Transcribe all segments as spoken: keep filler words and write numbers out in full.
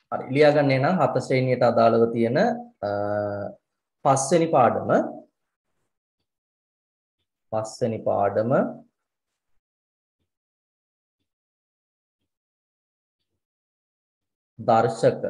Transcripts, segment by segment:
හරි ලියා ගන්න නම් හත ශ්‍රේණියට අදාළව තියෙන පස්වෙනි පාඩම පස්වෙනි පාඩම දර්ශක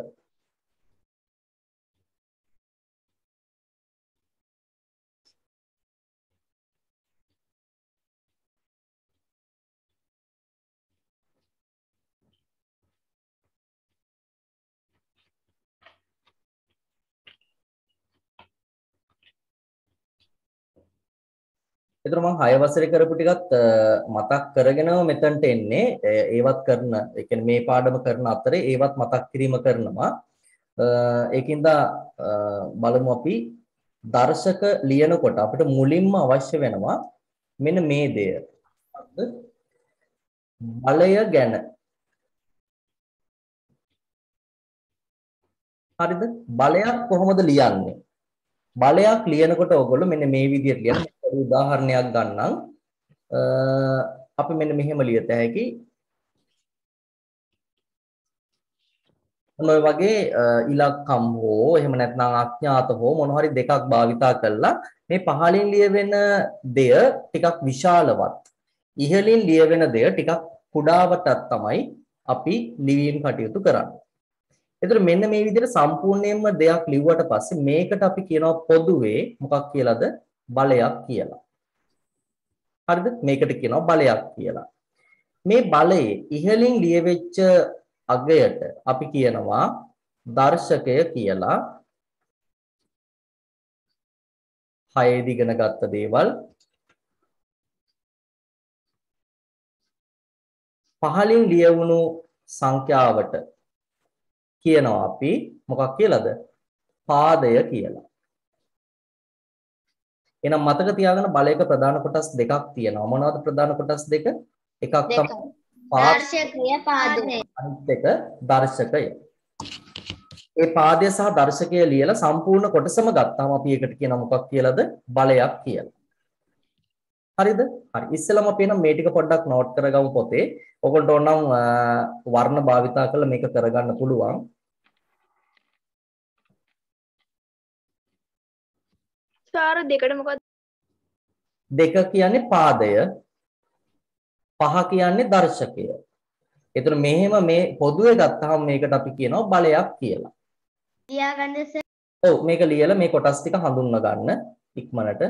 ඒතර මම හය වසරේ කරපු ටිකත් මතක් කරගෙනම මෙතනට එන්නේ ඒවත් කරන ඒ කියන්නේ මේ පාඩම කරන අතරේ ඒවත් මතක් කිරීම කරනවා ඒකින්ද බලමු අපි දර්ශක ලියනකොට අපිට මුලින්ම අවශ්‍ය වෙනවා මෙන්න මේ දෙය බලය ගැන හරිද බලයක් කොහොමද ලියන්නේ බලයක් ලියනකොට ඔයගොල්ලෝ මෙන්න මේ විදිහට ලියන්න උදාහරණයක් ගන්නම් අපි මෙන්න මෙහෙම ලියත හැකි මොන වගේ ඉලක්කම් හෝ එහෙම නැත්නම් අඥාත හෝ මොන හරි දෙකක් භාවිතා කරලා මේ පහලින් ලියවෙන දෙය ටිකක් විශාලවත් ඉහළින් ලියවෙන දෙය ටිකක් කුඩාවටත් තමයි අපි ලිවීම කටයුතු කරන්නේ. ඒතර මෙන්න මේ විදිහට සම්පූර්ණයෙන්ම දෙයක් ලිව්වට පස්සේ මේකට අපි කියනවා පොදුවේ මොකක් කියලාද? බලයක් කියලා. හරිද? මේකට කියනවා බලයක් කියලා. මේ බලයේ ඉහළින් ලියවෙච්ච අගයට අපි කියනවා දර්ශකය කියලා. හයේදී ඉගෙන ගත්ත දේවල් පහළින් ලියවුණු සංඛ්‍යාවට කියනවා අපි මොකක් කියලාද? පාදය කියලා. එහෙනම් මතක තියාගන්න බලයක ප්‍රධාන කොටස් දෙකක් තියෙනවා. මොනවද ප්‍රධාන කොටස් දෙක? එකක් තමයි දර්ශකය පාදය. අනිත් එක දර්ශකය. ඒ පාදය සහ දර්ශකය ලියලා සම්පූර්ණ කොටසම ගත්තාම අපි ඒකට කියනවා මොකක් කියලාද? බලයක් කියලා. හරිද? හරි. ඉස්සෙල්ලාම අපි එනම් මේ ටික පොඩ්ඩක් නෝට් කරගමු පොතේ. ඔයගොල්ලෝ ඕනම් වර්ණ භාවිතා කරලා මේක කරගන්න පුළුවන්. සාර දෙකට මොකද? දෙක කියන්නේ පාදය, පහ කියන්නේ දර්ශකය. ඒතර මෙහෙම මේ පොදුවේ ගත්තාම මේකට අපි කියනවා බලයක් කියලා. ලියාගන්න සර්. ඔව් මේක ලියලා මේ කොටස් ටික හඳුන්වා ගන්න ඉක්මනට.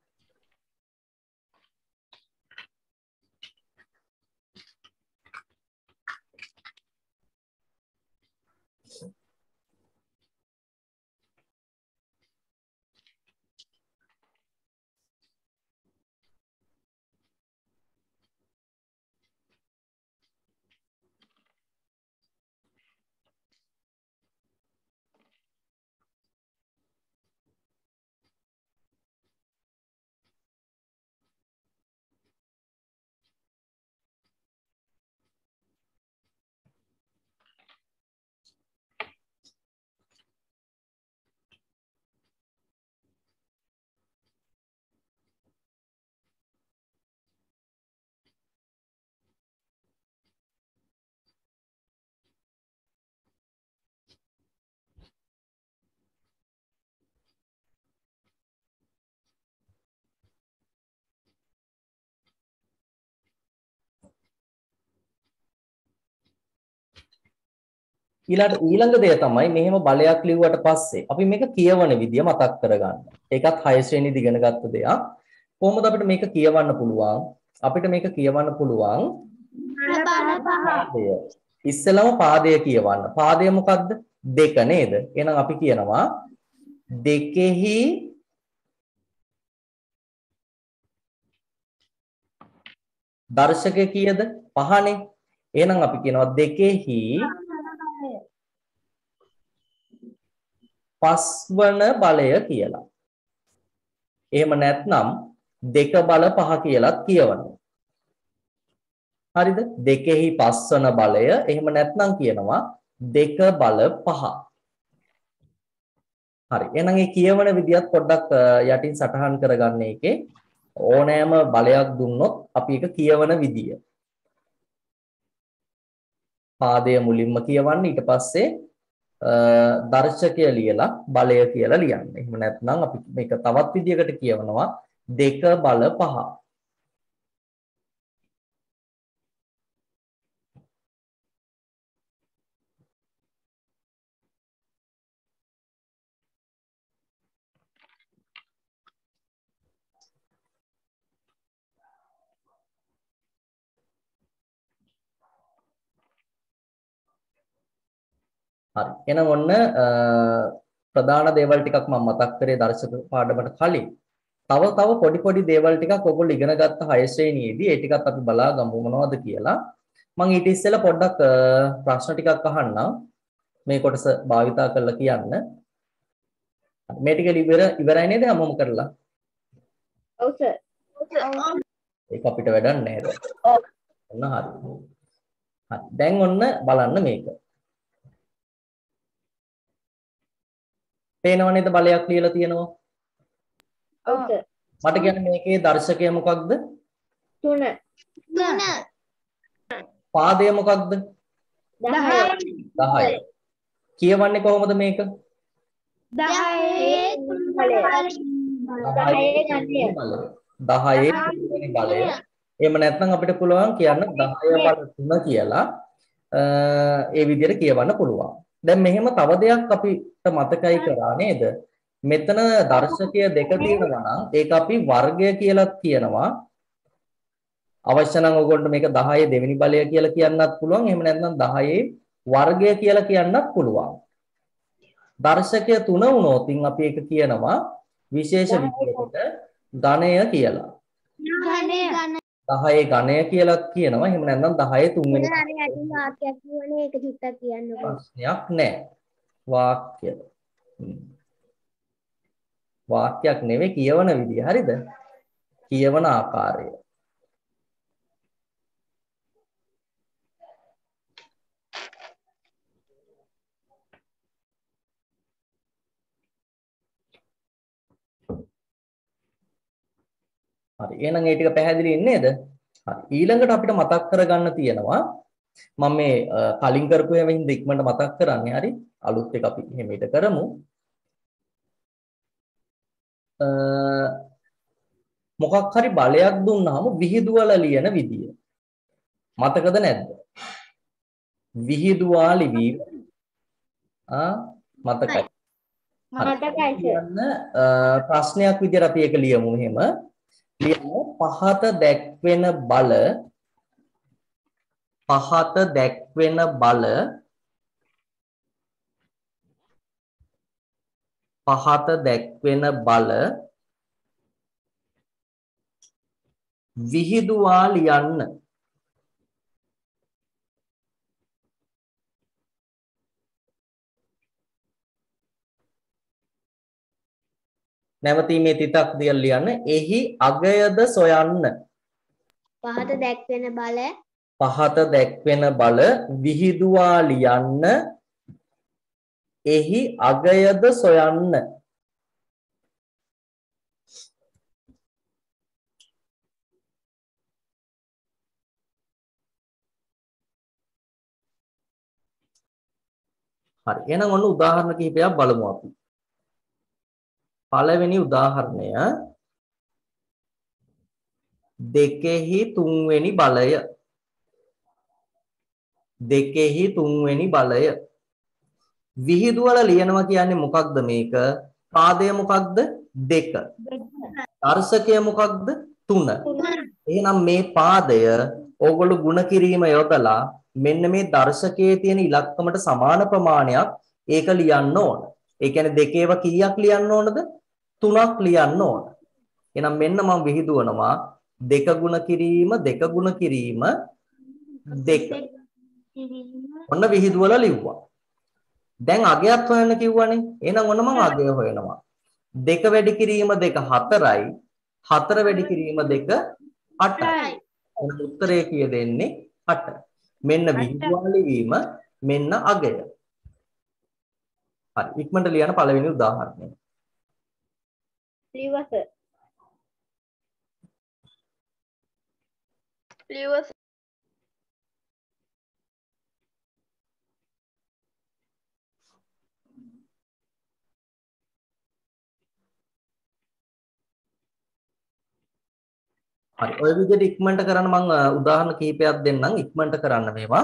ඊළඟ ඊළඟ දේ තමයි මෙහෙම බලයක් ලිව්වට පස්සේ අපි මේක කියවන විදිය මතක් කරගන්න. ඒකත් හය ශ්‍රේණියේදී ඉගෙන ගත්ත දෙයක්. කොහොමද අපිට මේක කියවන්න පුළුවන්? අපිට මේක කියවන්න පුළුවන් පාදය. ඉස්සෙල්ලාම පාදය කියවන්න. පාදය මොකද්ද? දෙක නේද? එහෙනම් අපි කියනවා දෙකෙහි දර්ශකය කීයද? පහනේ. එහෙනම් අපි කියනවා දෙකෙහි පස්වන බලය කියලා. එහෙම නැත්නම් දෙක බල පහ කියලාත් කියවනවා. හරිද? දෙකෙහි පස්වන බලය එහෙම නැත්නම් කියනවා දෙක බල පහ. හරි. එහෙනම් මේ කියවන විදියත් පොඩ්ඩක් යටින් සටහන් කරගන්න එකේ ඕනෑම බලයක් දුන්නොත් අපි ඒක කියවන විදිය. පාදය මුලින්ම කියවන්න ඊට පස්සේ දර්ශකය ලියලා බලය කියලා ලියන්න. එහෙම නැත්නම් අපි මේක තවත් විදිහකට කියවනවා දෙක බල පහ. හරි. එහෙනම් ඔන්න ප්‍රධාන දේවල් ටිකක් මම මතක් කරේ දර්ශක පාඩමට කලින්. තව තව පොඩි පොඩි දේවල් ටිකක් ඔයගොල්ලෝ ඉගෙන ගත්ත හය ශ්‍රේණියේදී ඒ ටිකත් අපි බලා ගමු මොනවද කියලා. මම ඊට ඉස්සෙල්ලා පොඩ්ඩක් ප්‍රශ්න ටිකක් අහන්නම්. මේ කොටස භාවිතා කරලා කියන්න. මේ ටික ඉවර ඉවරයි නේද හැමෝම කරලා? ඔව් සර්. ඒක අපිට වැඩක් නැහැ දැන්. ඔන්න හරි. හරි. දැන් ඔන්න බලන්න මේක. පේනව නේද බලයක් ලියලා තියෙනවා? ඔව් සර්. මට කියන්න මේකේ දර්ශකය මොකක්ද? තුන. තුන. පාදය මොකක්ද? දහය. දහය. කියවන්නේ කොහොමද මේක? දහයේ තුන් බලය. දහයේ ගණය. දහයේ තුන්වෙනි බලය. එහෙම නැත්නම් අපිට පුළුවන් කියන්න දහය බල තුන කියලා. ඒ විදිහට කියවන්න පුළුවන්. දැන් මෙහෙම තව දෙයක් අපිට මතකයි කරා නේද? මෙතන දර්ශකය දෙක තියෙනවා නම් ඒක අපි වර්ගය කියලා කියනවා. අවශ්‍ය නම් ඔයගොල්ලෝ මේක දහයේ දෙවෙනි බලය කියලා කියන්නත් පුළුවන්. එහෙම නැත්නම් දහයේ වර්ගය කියලා කියන්නත් පුළුවන්. දර්ශකය තුන වුණොත් අපි ඒක කියනවා විශේෂ විදිහකට ඝණය කියලා. ඝණය. දහයේ ඝණය කියලා කියනවා. එහෙම නැත්නම් දහයේ තුන්වෙනි හරි හරි වාක්‍යයක් කියවනේ ඒක චුට්ටක් කියන්නකෝ. ප්‍රශ්නයක් නැහැ. වාක්‍ය. වාක්‍යයක් නෙවෙයි කියවන විදිය. හරිද? කියවන ආකාරය. හරි. එහෙනම් ඒ ටික පැහැදිලි නේද? හරි. ඊළඟට අපිට මතක් කරගන්න තියෙනවා මම මේ කලින් කරපු ඒවා හින්දා ඉක්මනට මතක් කරන්නේ. හරි. අලුත් එක අපි එහෙම ඊට කරමු. අ මොකක් හරි බලයක් දුන්නාම විහිදුවලා ලියන විදිය. මතකද නැද්ද? විහිදුවා ලිවීම. ආ මතකයි. මතකයි සර්. ප්‍රශ්නයක් විදියට අපි ඒක ලියමු මෙහෙම. ලියමු පහත දැක්වෙන බල පහත දැක්වෙන බල පහත දැක්වෙන බල විහිදුවා ලියන්න. නැවතීමේ තිතක් දියලා ලියන්න. එහි අගයද සොයන්න. පහත දැක්වෙන බල පහත දැක්වෙන බල විහිදුවා ලියන්න. එහි අගයද සොයන්න. හරි. එහෙනම් ඔන්න උදාහරණ කිහිපයක් බලමු අපි. පළවෙනි උදාහරණය දෙකෙහි තුන්වෙනි බලය. දෙකෙහි තුන්වෙනි බලය. විහිදුවල ලියනවා කියන්නේ මොකක්ද මේක? පාදය මොකක්ද? දෙක. දර්ශකය මොකක්ද? තුන. එහෙනම් මේ පාදය ඕගොල්ලෝ ಗುಣ කිරීම යොදලා මෙන්න මේ දර්ශකයේ තියෙන ඉලක්කමට සමාන ප්‍රමාණයක් ඒක ලියන්න ඕන. ඒ කියන්නේ දෙකේව කීයක් ලියන්න ඕනද? තුනක් ලියන්න ඕන. එහෙනම් මෙන්න මම විහිදුවනවා දෙක ಗುಣ කිරීම දෙක ಗುಣ කිරීම දෙක. ඔන්න විහිදුවලා ලිව්වා. දැන් අගයත් හොයන්න කිව්වනේ. එහෙනම් ඔන්න මම අගය හොයනවා. දෙක වැඩි කිරීම දෙක හතරයි. හතර වැඩි කිරීම දෙක අටයි. එහෙනම් උත්තරය කීය දෙන්නේ අට. මෙන්න විහිදුවා ලිවීම මෙන්න අගය. හරි. ඉක්මනට ලියන පළවෙනි උදාහරණය. ලිවස ලිවස හරි. ඔය විදිහට ඉක්මනට කරන්න මම උදාහරණ කිහිපයක් දෙන්නම්. ඉක්මනට කරන්න මේවා.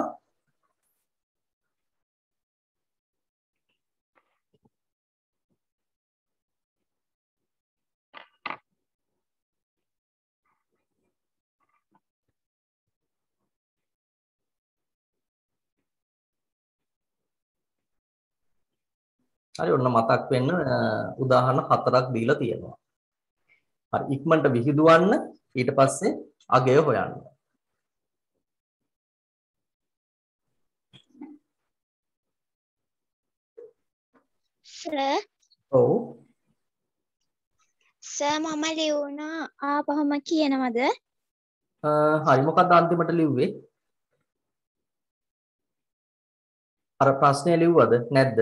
හරි ඔන්න මතක් වෙන්න උදාහරණ හතරක් දීලා තියෙනවා. හරි ඉක්මනට විහිදුවන්න ඊට පස්සේ අගය හොයන්න. සර් ඔව්. සර් මම ලියුණා ආපහුම කියනවද? හරි මොකක්ද අන්තිමට ලිව්වේ? අර ප්‍රශ්නේ ලිව්වද නැද්ද?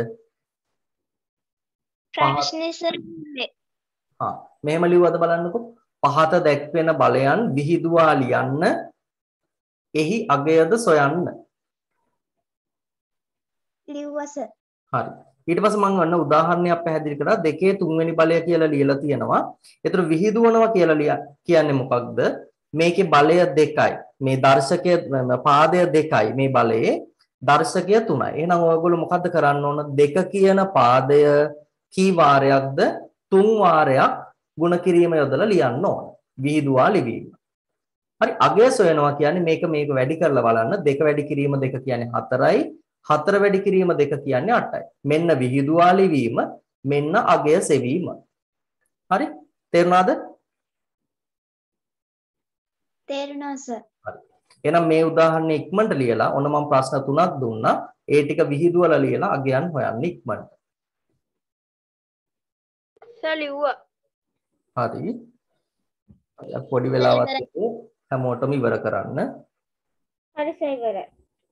ප්‍රශ්නේ සර් හා මෙහෙම ලිව්වද බලන්නකෝ. පහත දැක්වෙන බලයන් විහිදුවා ලියන්න එහි අගයද සොයන්න. ලිව්වා සර්. හරි. ඊට පස්සේ මම ඔන්න උදාහරණයක් පැහැදිලි කරා දෙකේ තුන්වෙනි බලය කියලා ලියලා තියෙනවා. ඒතර විහිදුවනවා කියලා කියන්නේ මොකක්ද? මේකේ බලය දෙකයි. මේ දර්ශකය පාදය දෙකයි. මේ බලයේ දර්ශකය තුනයි. එහෙනම් ඔයගොල්ලෝ මොකද්ද කරන්න ඕන? දෙක කියන පාදය කී වාරයක්ද? තුන් වාරයක් ගුණ කිරීම යොදලා ලියන්න ඕන. විහිදුවා ලිවීම. හරි අගය සොයනවා කියන්නේ මේක මේක වැඩි කරලා බලන්න. දෙක වැඩි කිරීම දෙක කියන්නේ හතරයි. හතර වැඩි කිරීම දෙක කියන්නේ අටයි. මෙන්න විහිදුවා ලිවීම, මෙන්න අගය සෙවීම. හරි? තේරුණාද? තේරුණා සර්. හරි. එහෙනම් මේ උදාහරණය ඉක්මනට ලියලා ඔන්න මම ප්‍රශ්න තුනක් දුන්නා. ඒ ටික විහිදුවලා ලියලා අගයන් හොයන්න ඉක්මනට. සර් ලිව්වා. හරි. පොඩි වෙලාවක් හැමෝටම ඉවර කරන්න. හරි සර් ඉවරයි.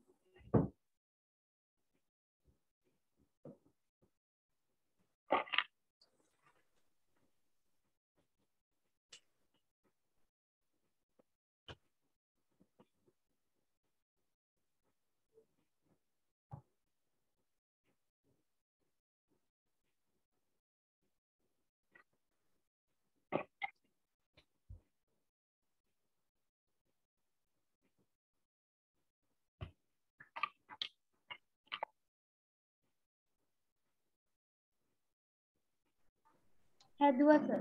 හැදුවා සර්.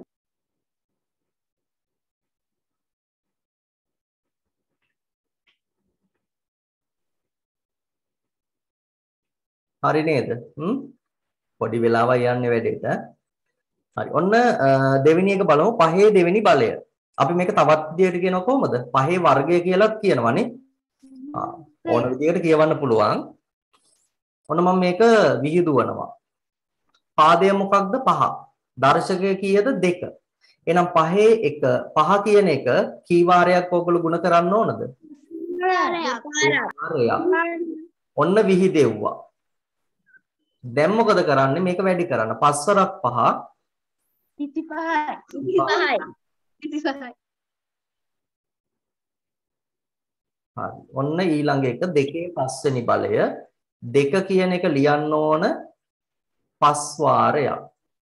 හරි නේද? හ්ම් පොඩි වෙලාවක් යන්නේ වැඩේට. හරි. ඔන්න දෙවෙනි එක බලමු. පහේ දෙවෙනි බලය. අපි මේක තවත් විදිහට කියනවා කොහොමද? පහේ වර්ගය කියලාත් කියනවානේ. ආ ඕන විදිහට කියවන්න පුළුවන්. ඔන්න මම මේක විහිදුවනවා. පාදය මොකක්ද? පහ. දර්ශකය කීයද? දෙක. එහෙනම් පහේ එක පහ කියන එක කී වාරයක් ඔයගොල්ලෝ ගුණ කරන්න ඕනද? වාරයක්. ඔන්න විහිදෙව්වා. දැන් මොකද කරන්නේ? මේක වැඩි කරන්න. පස් වරක් පහ තිස් පහයි. තිස් පහයි. හරි. ඔන්න ඊළඟ එක දෙකේ පස්වෙනි බලය. දෙක කියන එක ලියන්න ඕන පස් වාරයක්.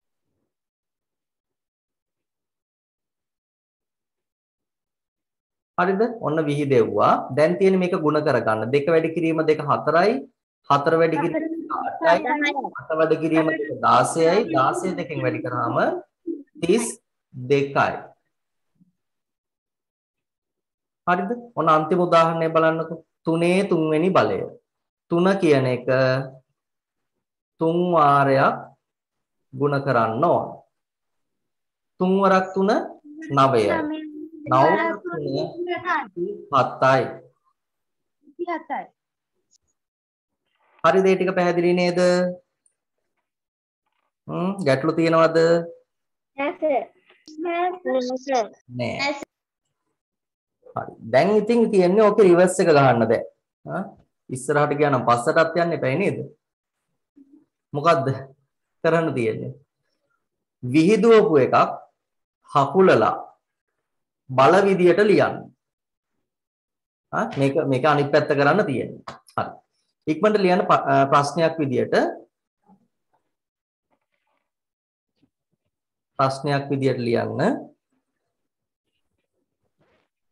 හරිද? ඔන්න විහිදෙව්වා. දැන් තියෙන මේක ಗುಣ කරගන්න. දෙක වැඩි කිරීම දෙක හතරයි. හතර වැඩි කිරීම අටයි. අට වැඩි කිරීම දෙක දාසයයි. දාසය දෙකෙන් වැඩි කරාම තිස් දෙකයි. හරිද? ඔන්න අන්තිම උදාහරණය බලන්නකෝ. තුනේ තුන්වෙනි බලය. තුන කියන එක තුන් වාරයක් ගුණ කරන්න ඕන. තුන් වරක් තුන නවයයි. නව තුන හතයි. හරිද? ඒ ටික පැහැදිලි නේද? හ්ම් ගැටලු තියෙනවද? නෑ. හරි. දැන් ඉතින් තියෙන්නේ ඕකේ රිවර්ස් එක ගහන්න දැන්. හා ඉස්සරහට ගියා නම් පස්සටත් යන්න එපා නේද? මොකද්ද කරන්න තියෙන්නේ? විහිදුවපු එකක් හකුලලා බල විදියට ලියන්න. හා මේක මේක අනිත් පැත්ත කරන්න තියෙන්නේ. හරි. ඉක්මනට ලියන්න ප්‍රශ්නයක් විදියට ප්‍රශ්නයක් විදියට ලියන්න.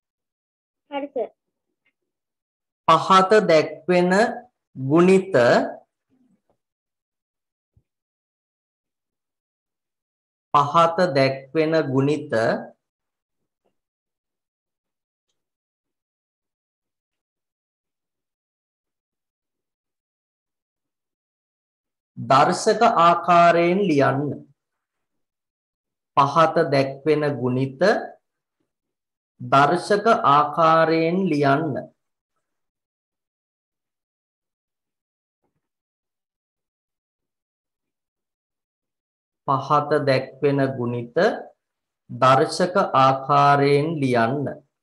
පහත දැක්වෙන ගුණිත පහත දැක්වෙන ගුණිත දර්ශක ආකාරයෙන් ලියන්න. පහත දැක්වෙන ගුණිත දර්ශක ආකාරයෙන් ලියන්න. පහත දැක්වෙන ගුණිත දර්ශක ආකාරයෙන් ලියන්න.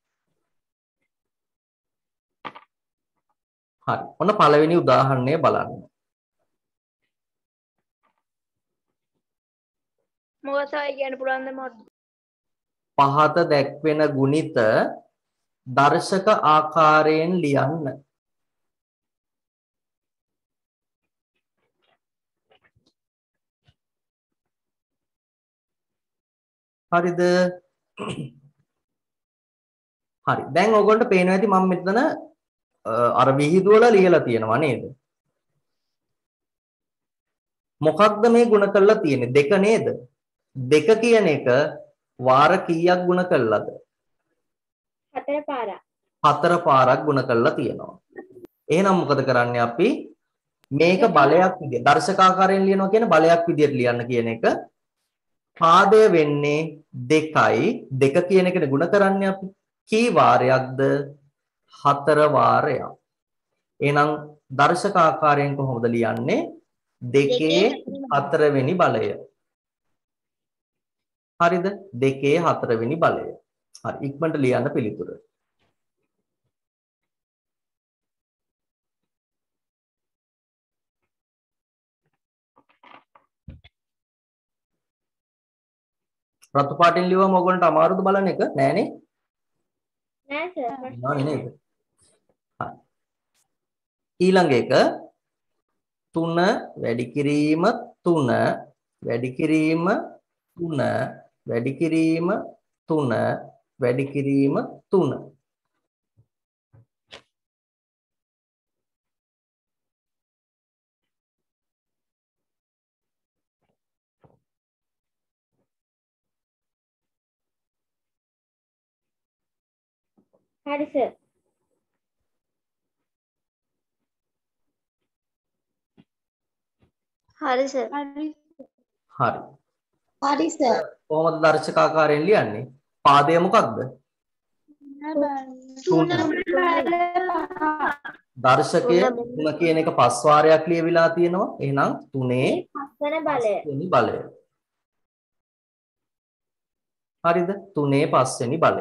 හරි. ඔන්න පළවෙනි උදාහරණය බලන්න. මොකද කියන්න පුළුවන්ද මට? පහත දැක්වෙන ගුණිත දර්ශක ආකාරයෙන් ලියන්න. හරිද? හරි. දැන් ඔයගොල්ලන්ට පේනවා ඇති මම මෙතන අර විහිදුවල ලියලා තියෙනවා නේද? මොකක්ද මේ ಗುಣ කරලා තියෙන්නේ? දෙක නේද? දෙක කියන එක වාර කීයක් ಗುಣ කළාද? හතර පාරක්. හතර පාරක් ಗುಣ කරලා තියෙනවා. එහෙනම් මොකද කරන්නේ අපි? මේක බලයක් විදියට දර්ශකාකාරයෙන් ලියනවා කියන බලයක් විදියට ලියන්න කියන එක. පාදය වෙන්නේ දෙකයි. දෙක කියන එකට ಗುಣ කරන්නේ අපි. කී වාරයක්ද? හතර වාරයක්. එහෙනම් දර්ශකාකාරයෙන් කොහොමද ලියන්නේ? දෙකේ හතරවෙනි බලය. හරිද? දෙකේ හතරවෙනි බලය. හරි. ඉක්මනට ලියන්න පිළිතුර. රතු පාටින් ලියවම ඔයගොල්ලන්ට අමාරුද බලන එක? නෑනේ. නෑ සර්. නෑ නේද? හරි. ඊළඟ එක තුන වැඩි කිරීම තුන වැඩි කිරීම තුන වැඩි කිරීම තුන වැඩි කිරීම තුන. හරි සර්. හරි සර්. හරි. හරි සර්. කොහොමද දර්ශකාකාරයෙන් ලියන්නේ? පාදය මොකක්ද? තුන. දර්ශකය තුන කියන එක පස් වාරයක් ලියවිලා තියෙනවා. එහෙනම් තුනේ පස්වෙනි බලය. පස්වෙනි බලය. හරිද? තුනේ පස්වෙනි බලය.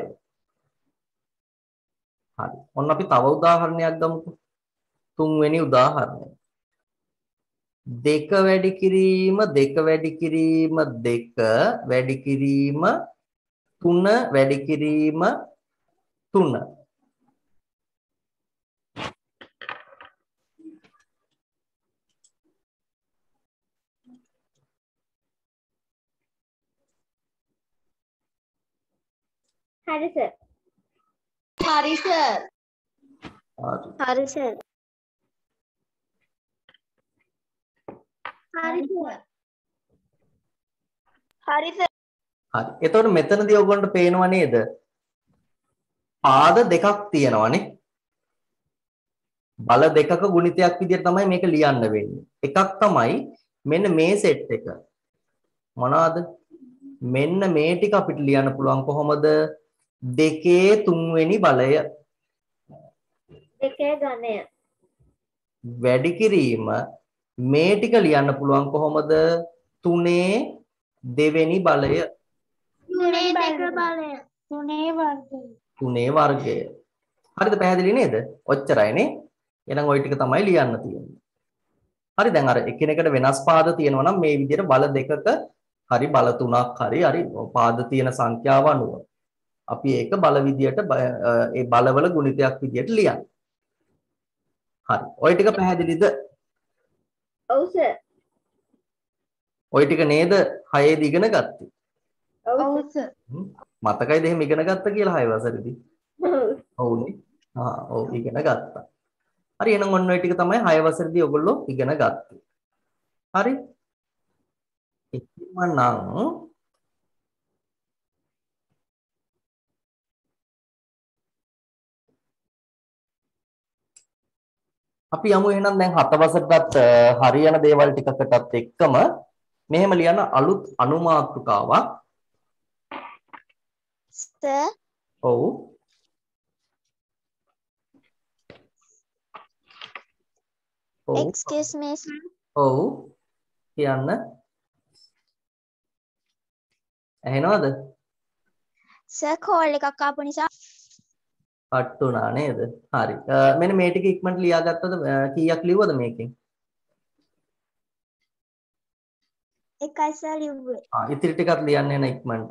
හරි. ඔන්න අපි තව උදාහරණයක් ගමුකෝ. තුන්වෙනි උදාහරණය. දෙක වැඩි කිරීම දෙක වැඩි කිරීම දෙක වැඩි කිරීම තුන වැඩි කිරීම තුන. හරි සර්. හරි සර්. හරි. හරි සර්. හරි සර්. හරි සර්. හරි. එතකොට මෙතනදී ඔයගොල්ලන්ට පේනව නේද? පාද දෙකක් තියෙනවානේ. බල දෙකක ගුණිතයක් විදිහට තමයි මේක ලියන්න වෙන්නේ. එකක් තමයි මෙන්න මේ සෙට් එක. මොනවාද? මෙන්න මේ ටික අපිට ලියන්න පුළුවන් කොහොමද? දෙකේ තුන්වෙනි බලය. දෙකේ ඝනය. වැඩි කිරීම මේ ටික ලියන්න පුළුවන් කොහොමද? තුනේ දෙවෙනි බලය. තුනේ දෙක බලය. තුනේ වර්ගය. තුනේ වර්ගය. හරිද? පැහැදිලි නේද? ඔච්චරයිනේ. එහෙනම් ওই ටික තමයි ලියන්න තියෙන්නේ. හරි දැන් අර එකිනෙකට වෙනස් පාද තියෙනවා නම් මේ විදිහට බල දෙකක හරි බල තුනක් හරි හරි පාද තියෙන සංඛ්‍යාව අනුව අපි ඒක බල විදියට ඒ බලවල ගුණිතයක් විදියට ලියන්න. හරි. ওই ටික පැහැදිලිද? ඔව් සර්. ওই ටික නේද හයේදී ඉගෙන ගත්තේ? ඔව් සර්. මතකයිද එහෙම ඉගෙන ගත්ත කියලා හය වසරේදී? ඔව්නේ. ආ ඔව් ඉගෙන ගත්තා. හරි එහෙනම් ඔන්න ඔය ටික තමයි හය වසරේදී ඔයගොල්ලෝ ඉගෙන ගත්තේ. හරි? එහෙමනම් අපි යමු එහෙනම් දැන් හත වසරටත් හරියන දේවල් ටිකකටත් එක්කම මෙහෙම ලියන අලුත් අනුමාතෘකාවක්. සර් ඔව්. excuse me sir. ඔව්. කියන්න. ඇහෙනවද? සර් කෝල් එකක් ආපු නිසා කට් වුණා නේද? හරි. මෙන්න මේ ටික ඉක්මනට ලියාගත්තද? කීයක් ලිව්වද මේකෙන්? එකයි සර් ලිව්වේ. ආ ඉතිරි ටිකත් ලියන්න එන ඉක්මනට.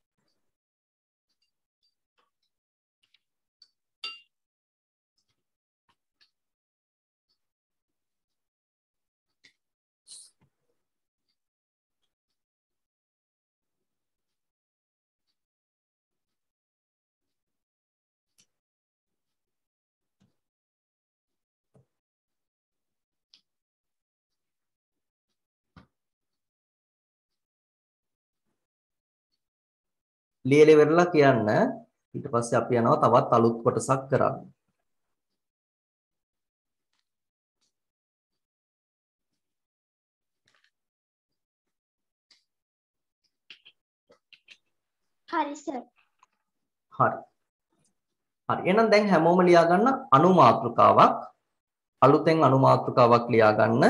ලියලා ඉවරලා කියන්න. ඊට පස්සේ අපි යනවා තවත් අලුත් කොටසක් කරන්න. හරි සර්. හරි. හරි. එහෙනම් දැන් හැමෝම ලියා ගන්න අනුමාතෘකාවක්. අලුතෙන් අනුමාතෘකාවක් ලියා ගන්න.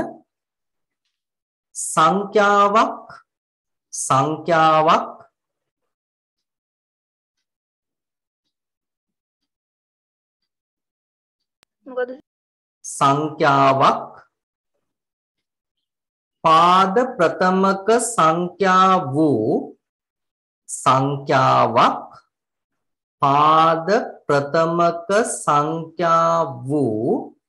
සංඛ්‍යාවක් සංඛ්‍යාවක් මොකද සංඛ්‍යාවක් පාද ප්‍රථමක සංඛ්‍යා වූ සංඛ්‍යාවක් පාද ප්‍රථමක සංඛ්‍යා වූ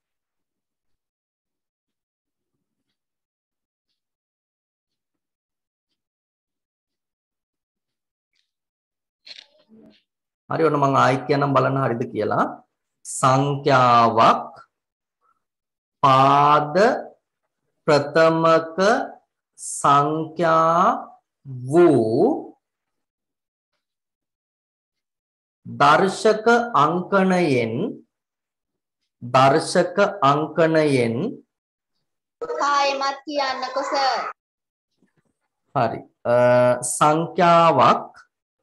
හරි ඔන්න මම ආයෙත් කියන්නම් බලන්න හරිද කියලා සංඛ්‍යාවක් පාද ප්‍රථමක සංඛ්‍යා වූ දර්ශක අංකණයෙන් දර්ශක අංකණයෙන් කායමත් කියන්නකෝ සර්. හරි සංඛ්‍යාවක්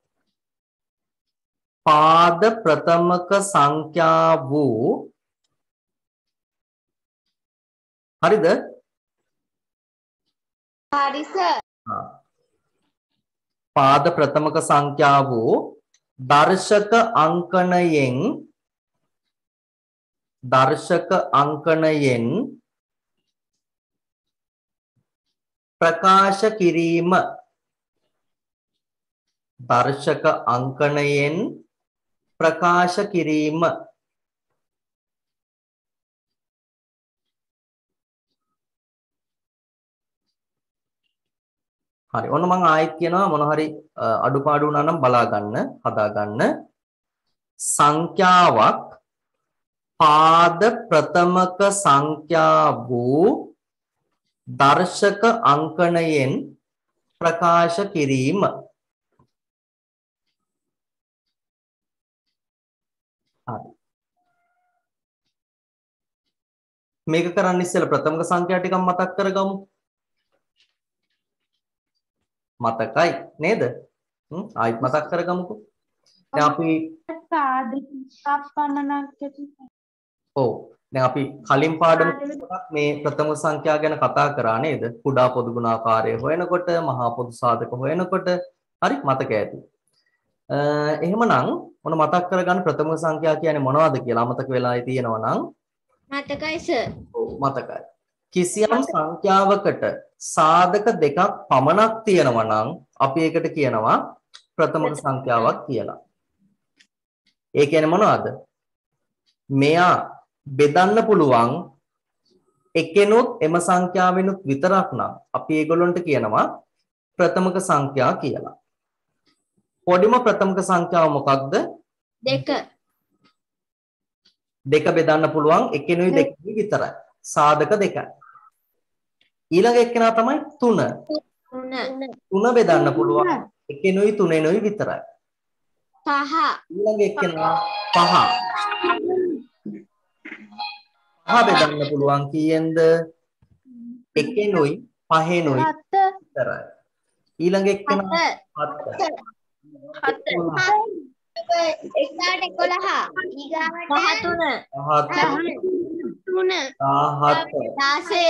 පාද ප්‍රථමක සංඛ්‍යා වූ හරිද? හරි සර්. පාද ප්‍රථමක සංඛ්‍යා වූ දර්ශක අංකණයෙන් දර්ශක අංකණයෙන් ප්‍රකාශ කිරීම දර්ශක අංකණයෙන් ප්‍රකාශ කිරීම හරි ඔන්න මම ආයෙත් කියනවා මොන හරි අඩුපාඩු වුණා නම් බලා ගන්න හදා ගන්න සංඛ්‍යාවක් පාද ප්‍රථමක සංඛ්‍යා වූ දර්ශක අංකණයෙන් ප්‍රකාශ කිරීම හරි මේක කරන්න ඉස්සෙල්ලා ප්‍රථමක සංඛ්‍යා ටිකක් මතක් කරගමු මතකයි නේද? හ්ම් ආයිත් මතක් කරගමුකෝ. දැන් අපි ඔව් දැන් අපි කලින් පාඩම මේ ප්‍රථම සංඛ්‍යා ගැන කතා කරා නේද? කුඩා පොදු ගුණාකාරය හොයනකොට මහා පොදු සාධක හොයනකොට හරි මතක ඇති. එහෙමනම් මොන මතක් කරගන්න ප්‍රථම සංඛ්‍යා කියන්නේ මොනවද කියලා අමතක වෙලා තියෙනවා නම් මතකයි සර්. ඔව් මතකයි. කිසියම් සංඛ්‍යාවකට සාධක දෙකක් පමණක් තියෙනවා නම් අපි ඒකට කියනවා ප්‍රථමක සංඛ්‍යාවක් කියලා. ඒ කියන්නේ මොනවද? මෙයා බෙදන්න පුළුවන් එකෙනුත් එම සංඛ්‍යාවෙනුත් විතරක් නම් අපි ඒගොල්ලන්ට කියනවා ප්‍රථමක සංඛ්‍යා කියලා. පොඩිම ප්‍රථමක සංඛ්‍යාව මොකක්ද? දෙක. දෙක බෙදන්න පුළුවන් එකෙනුයි දෙකෙනුයි විතරයි. සාධක දෙකයි. ඊළඟ එක්කෙනා තමයි තුන. තුන තුන බෙදන්න පුළුවන් එකෙනුයි තුනෙනුයි විතරයි. පහ ඊළඟ එක්කෙනා පහ. පහ බෙදන්න පුළුවන් කීයෙන්ද? එකෙනුයි පහෙනුයි විතරයි. ඊළඟ එක්කෙනා හත. හත එක්කාට එකොළහ ඊගාවට පහ තුන තුන දහහත දාසය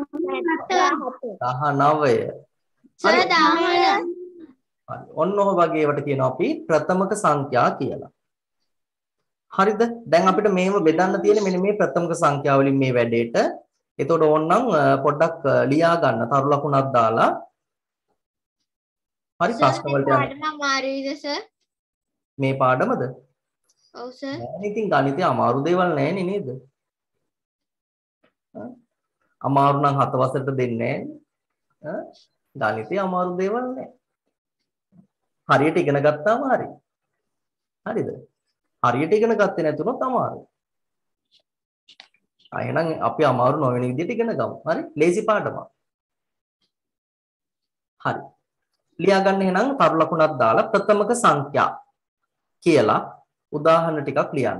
දහනවය. සර දාහන හරි. ඔන්න ඔය වගේ ඒවට කියනවා අපි ප්‍රථමක සංඛ්‍යා කියලා. හරිද? දැන් අපිට මේව බෙදන්න තියෙන්නේ මෙන්න මේ ප්‍රථමක සංඛ්‍යා වලින් මේ වැඩේට. එතකොට ඕනනම් පොඩ්ඩක් ලියා ගන්න තරු ලකුණක් දාලා. හරි ප්‍රශ්න වලට යන්න. පාඩම අමාරුයිද සර්? මේ පාඩමද? ඔව් සර්. නෑ ඉතින් ගණිතය අමාරු දේවල් නෑනේ නේද? අමාරු නම් හත වසරට දෙන්නේ නෑනේ. ගණිතය අමාරු දේවල් නෑ. හරියට ඉගෙන ගත්තාම හරි. හරිද? හරියට ඉගෙන ගත්තේ නැතුනොත් අමාරුයි. ආ එහෙනම් අපි අමාරු නොවන විදිහට ඉගෙන ගමු. හරි? ලේසි පාඩමක්. හරි. ලියා ගන්න එහෙනම් තරු ලකුණක් දාලා ප්‍රථමක සංඛ්‍යා කියලා උදාහරණ ටිකක් ලියන්න.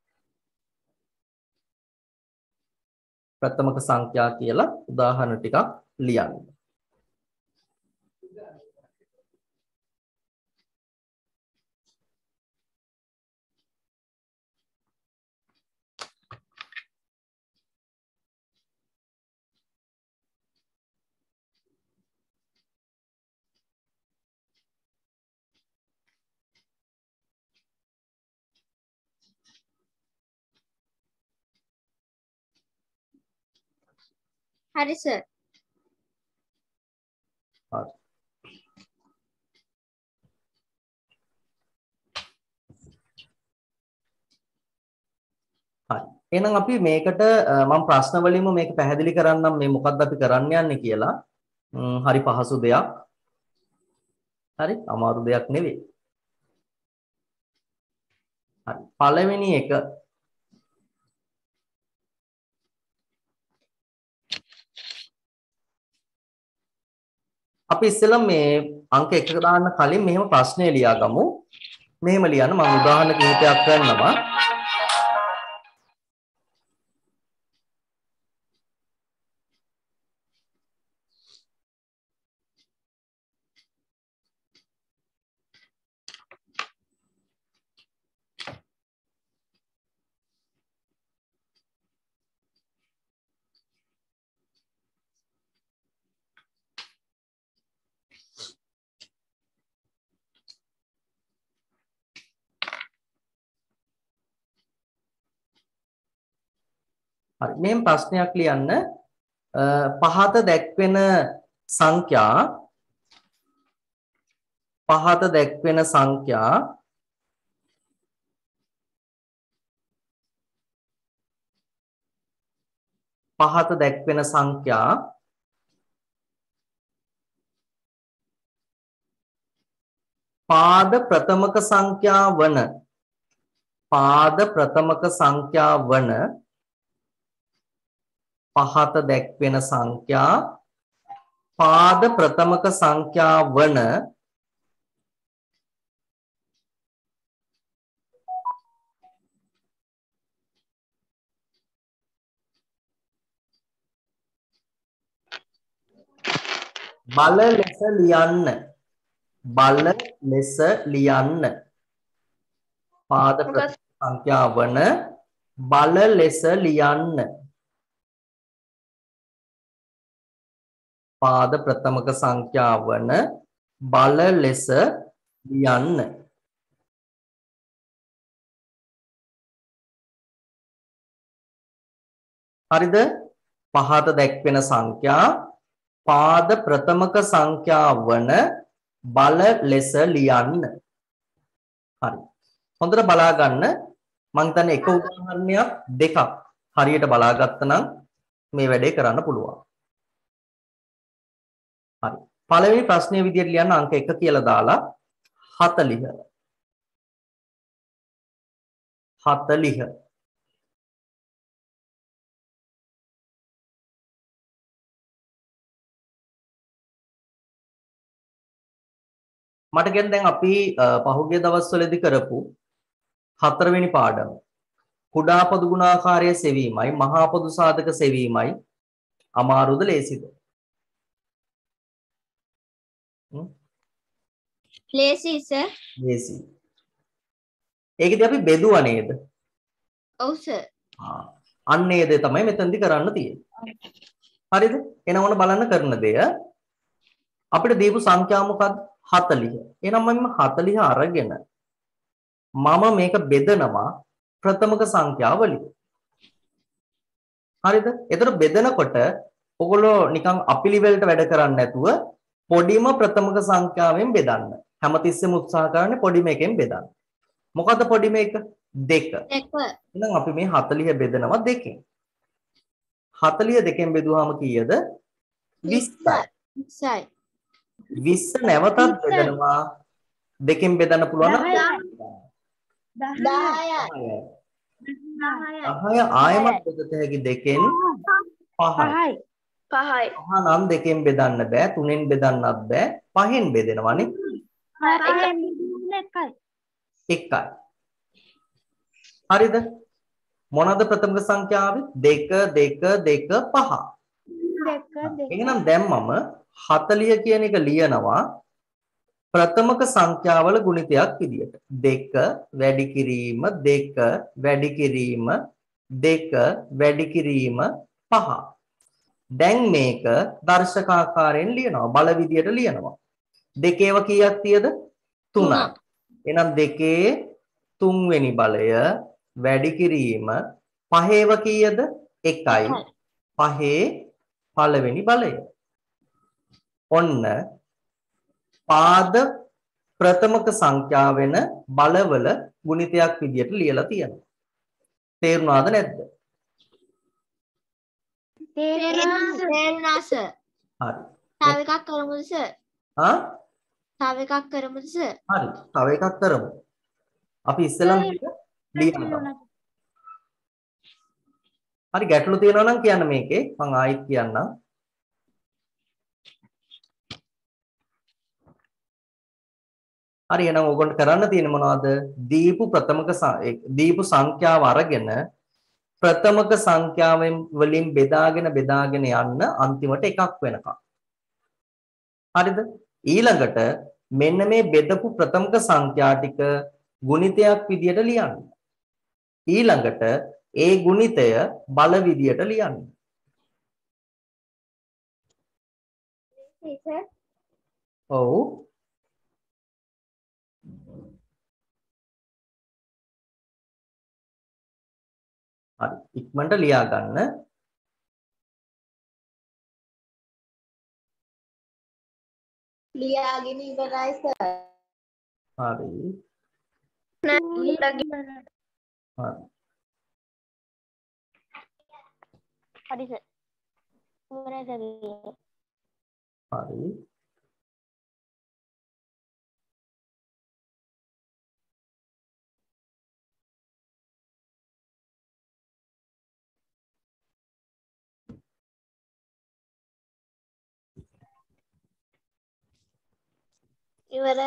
ප්‍රථමක සංඛ්‍යා කියලා උදාහරණ ටිකක් ලියන්න. හරි සර්. හරි. හරි. එහෙනම් අපි මේකට මම ප්‍රශ්න වලින්ම මේක පැහැදිලි කරන්නම් මේ මොකක්ද අපි කරන්න යන්නේ කියලා. හරි පහසු දෙයක්. හරි අමාරු දෙයක් නෙවෙයි. හරි. පළවෙනි එක අපි ඉස්සෙල්ලා මේ අංක එක දාන්න කලින් මෙහෙම ප්‍රශ්නේ ලියාගමු. මෙහෙම ලියන්න මම උදාහරණ කිහිපයක් ගන්නවා. හරි මෙහෙම ප්‍රශ්නයක් ලියන්න පහත දැක්වෙන සංඛ්‍යා පහත දැක්වෙන සංඛ්‍යා පහත දැක්වෙන සංඛ්‍යා පාද ප්‍රථමක සංඛ්‍යා වන පාද ප්‍රථමක සංඛ්‍යා වන පහත දැක්වෙන සංඛ්‍යා පාද ප්‍රථමක සංඛ්‍යා වන බල ලෙස ලියන්න බල ලෙස ලියන්න පාද ප්‍රථමක සංඛ්‍යා වන බල ලෙස ලියන්න පාද ප්‍රථමක සංඛ්‍යා වන බල ලෙස ලියන්න හරිද පහත දැක්වෙන සංඛ්‍යා පාද ප්‍රථමක සංඛ්‍යා වන බල ලෙස ලියන්න හරි හොඳට බලා ගන්න මම හිතන්නේ එක උදාහරණයක් දෙකක් හරියට බලාගත්තා නම් මේ වැඩේ කරන්න පුළුවන් හරි පළවෙනි ප්‍රශ්නයේ විදියට ලියන්න අංක එක කියලා දාලා හතළිහ හතළිහ මට කියන්න දැන් අපි පහුගිය දවස්වලදී කරපු හතරවෙනි පාඩම කුඩා පොදු ගුණාකාරය සෙවීමයි මහා පොදු සාධක සෙවීමයි අමාරුද ලේසිද? ලේසි සර්. ලේසි. ඒකදී අපි බෙදුවා නේද? ඔව් සර්. ආ අන්න ඒ දේ තමයි මෙතනදි කරන්න තියෙන්නේ. හරිද? එහෙනම් ඔන්න බලන්න කරන දෙය අපිට දීපු සංඛ්‍යාව මොකක්ද? හතළිහ. එහෙනම් මම හතළිහ අරගෙන මම මේක බෙදනවා ප්‍රථමක සංඛ්‍යාව වලින්. හරිද? එතකොට බෙදනකොට ඔයගොල්ලෝ නිකන් අපිලිවෙලට වැඩ කරන්නේ නැතුව පොඩිම ප්‍රථමක සංඛ්‍යාවෙන් බෙදන්න. හැමතිස්සෙම උත්සාහ කරන්නේ පොඩිම එකෙන් බෙදන්න. මොකද්ද පොඩිම එක? දෙක. දෙක. එහෙනම් අපි මේ හතළිහ බෙදනවා දෙකෙන්. හතළිහ දෙකෙන් බෙදුවාම කීයද? විස්සයි. විස්සයි. විස්ස නැවතත් බෙදනවා දෙකෙන් බෙදන්න පුළුවන් නම් දහයයි. දහය ආයමත් බෙදත හැකි දෙකෙන් පහයි. පහයි. පහ නම් දෙකෙන් බෙදන්න බෑ තුනෙන් බෙදන්නත් බෑ පහෙන් බෙදෙනවනේ එකයි. හරිද? මොනවාද ප්‍රථමක සංඛ්‍යාවේ? දෙක දෙක දෙක පහ. එහෙනම් දැන් මම හතළිහ කියන එක ලියනවා ප්‍රථමක සංඛ්‍යාවල ගුණිතයක් විදියට. දෙක වැඩි කිරීම දෙක වැඩි කිරීම දෙක වැඩි කිරීම පහ. දැන් මේක දර්ශකාකාරයෙන් ලියනවා බල විදියට ලියනවා. දෙකේව කීයක් තියද? තුනයි. එහෙනම් දෙකේ තුන්වෙනි බලය වැඩි කිරීම පහේව කීයද? එකයි. පහේ පළවෙනි බලය. ඔන්න පාද ප්‍රථමක සංඛ්‍යාව වෙන බලවල ගුණිතයක් විදියට ලියලා තියෙනවා. තේරුණාද නැද්ද? තේරුණා සර්. හරි. තව එකක් කරමුද සර්? ආ? තව එකක් කරමුද සර්? හරි. තව එකක් කරමු. අපි ඉස්සෙල්ලා මේක ලියන්න. හරි ගැටලු තියෙනවා නම් කියන්න මේකේ මම ආයිත් කියන්නම්. හරි එහෙනම් ඕගොල්ලෝ කරන්න තියෙන්නේ මොනවද? දීපු ප්‍රථමක දීපු සංඛ්‍යාව අරගෙන ප්‍රථමක සංඛ්‍යාවෙන් වලින් බෙදාගෙන බෙදාගෙන යන්න අන්තිමට එකක් වෙනකම්. හරිද? ඊළඟට මෙන්න මේ බෙදපු ප්‍රථමක සංඛ්‍යා ටික ගුණිතයක් විදියට ලියන්න. ඊළඟට ඒ ගුණිතය බල විදියට ලියන්න. ඔව්. හරි ඉක්මනට ලියා ගන්න. ලියාගෙන ඉවරයි සර්. හරි. හරි. හරි සර්. ඉවරයි සර්. හරි. ඉවරයි.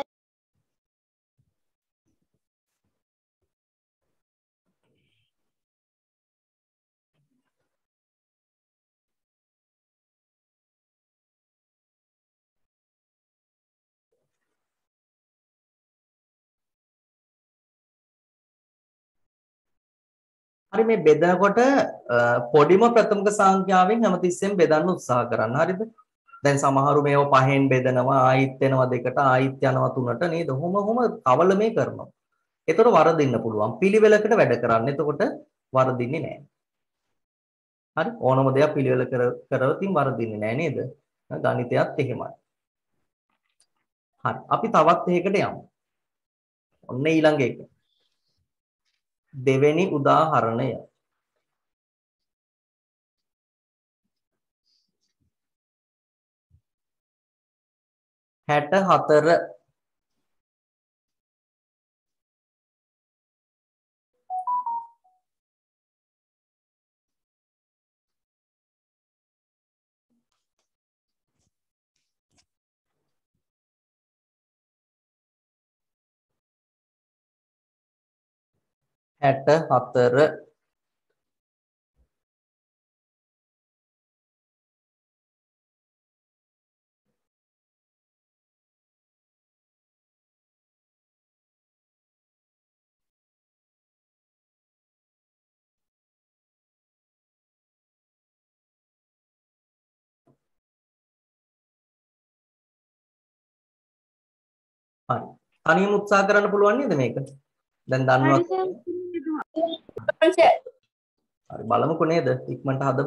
හරි මේ බෙදනකොට පොඩිම ප්‍රථමක සංඛ්‍යාවෙන් හැමතිස්සෙම බෙදන්න උත්සාහ කරන්න. හරිද? දැන් සමහරු මේව පහෙන් බෙදනවා ආයිත් වෙනවා දෙකට ආයිත් යනවා තුනට නේද? ඔහොම ඔහොම කවල මේ කරනවා. ඒතර වරදින්න පුළුවන්. පිළිවෙලකට වැඩ කරන්න. එතකොට වරදින්නේ නැහැ. හරි? ඕනම දෙයක් පිළිවෙල කර කරවතින් වරදින්නේ නැහැ නේද? ගණිතයත් එහෙමයි. හරි. අපි තවත් එකකට යමු. ඔන්න ඊළඟ එක. දෙවෙනි උදාහරණය. හැට හතර හැට හතර හරි. තනියම උත්සාහ කරන්න පුළුවන් නේද මේක? දැන් දන්නවා. හරි බලමුකෝ නේද? ඉක්මනට හදමු.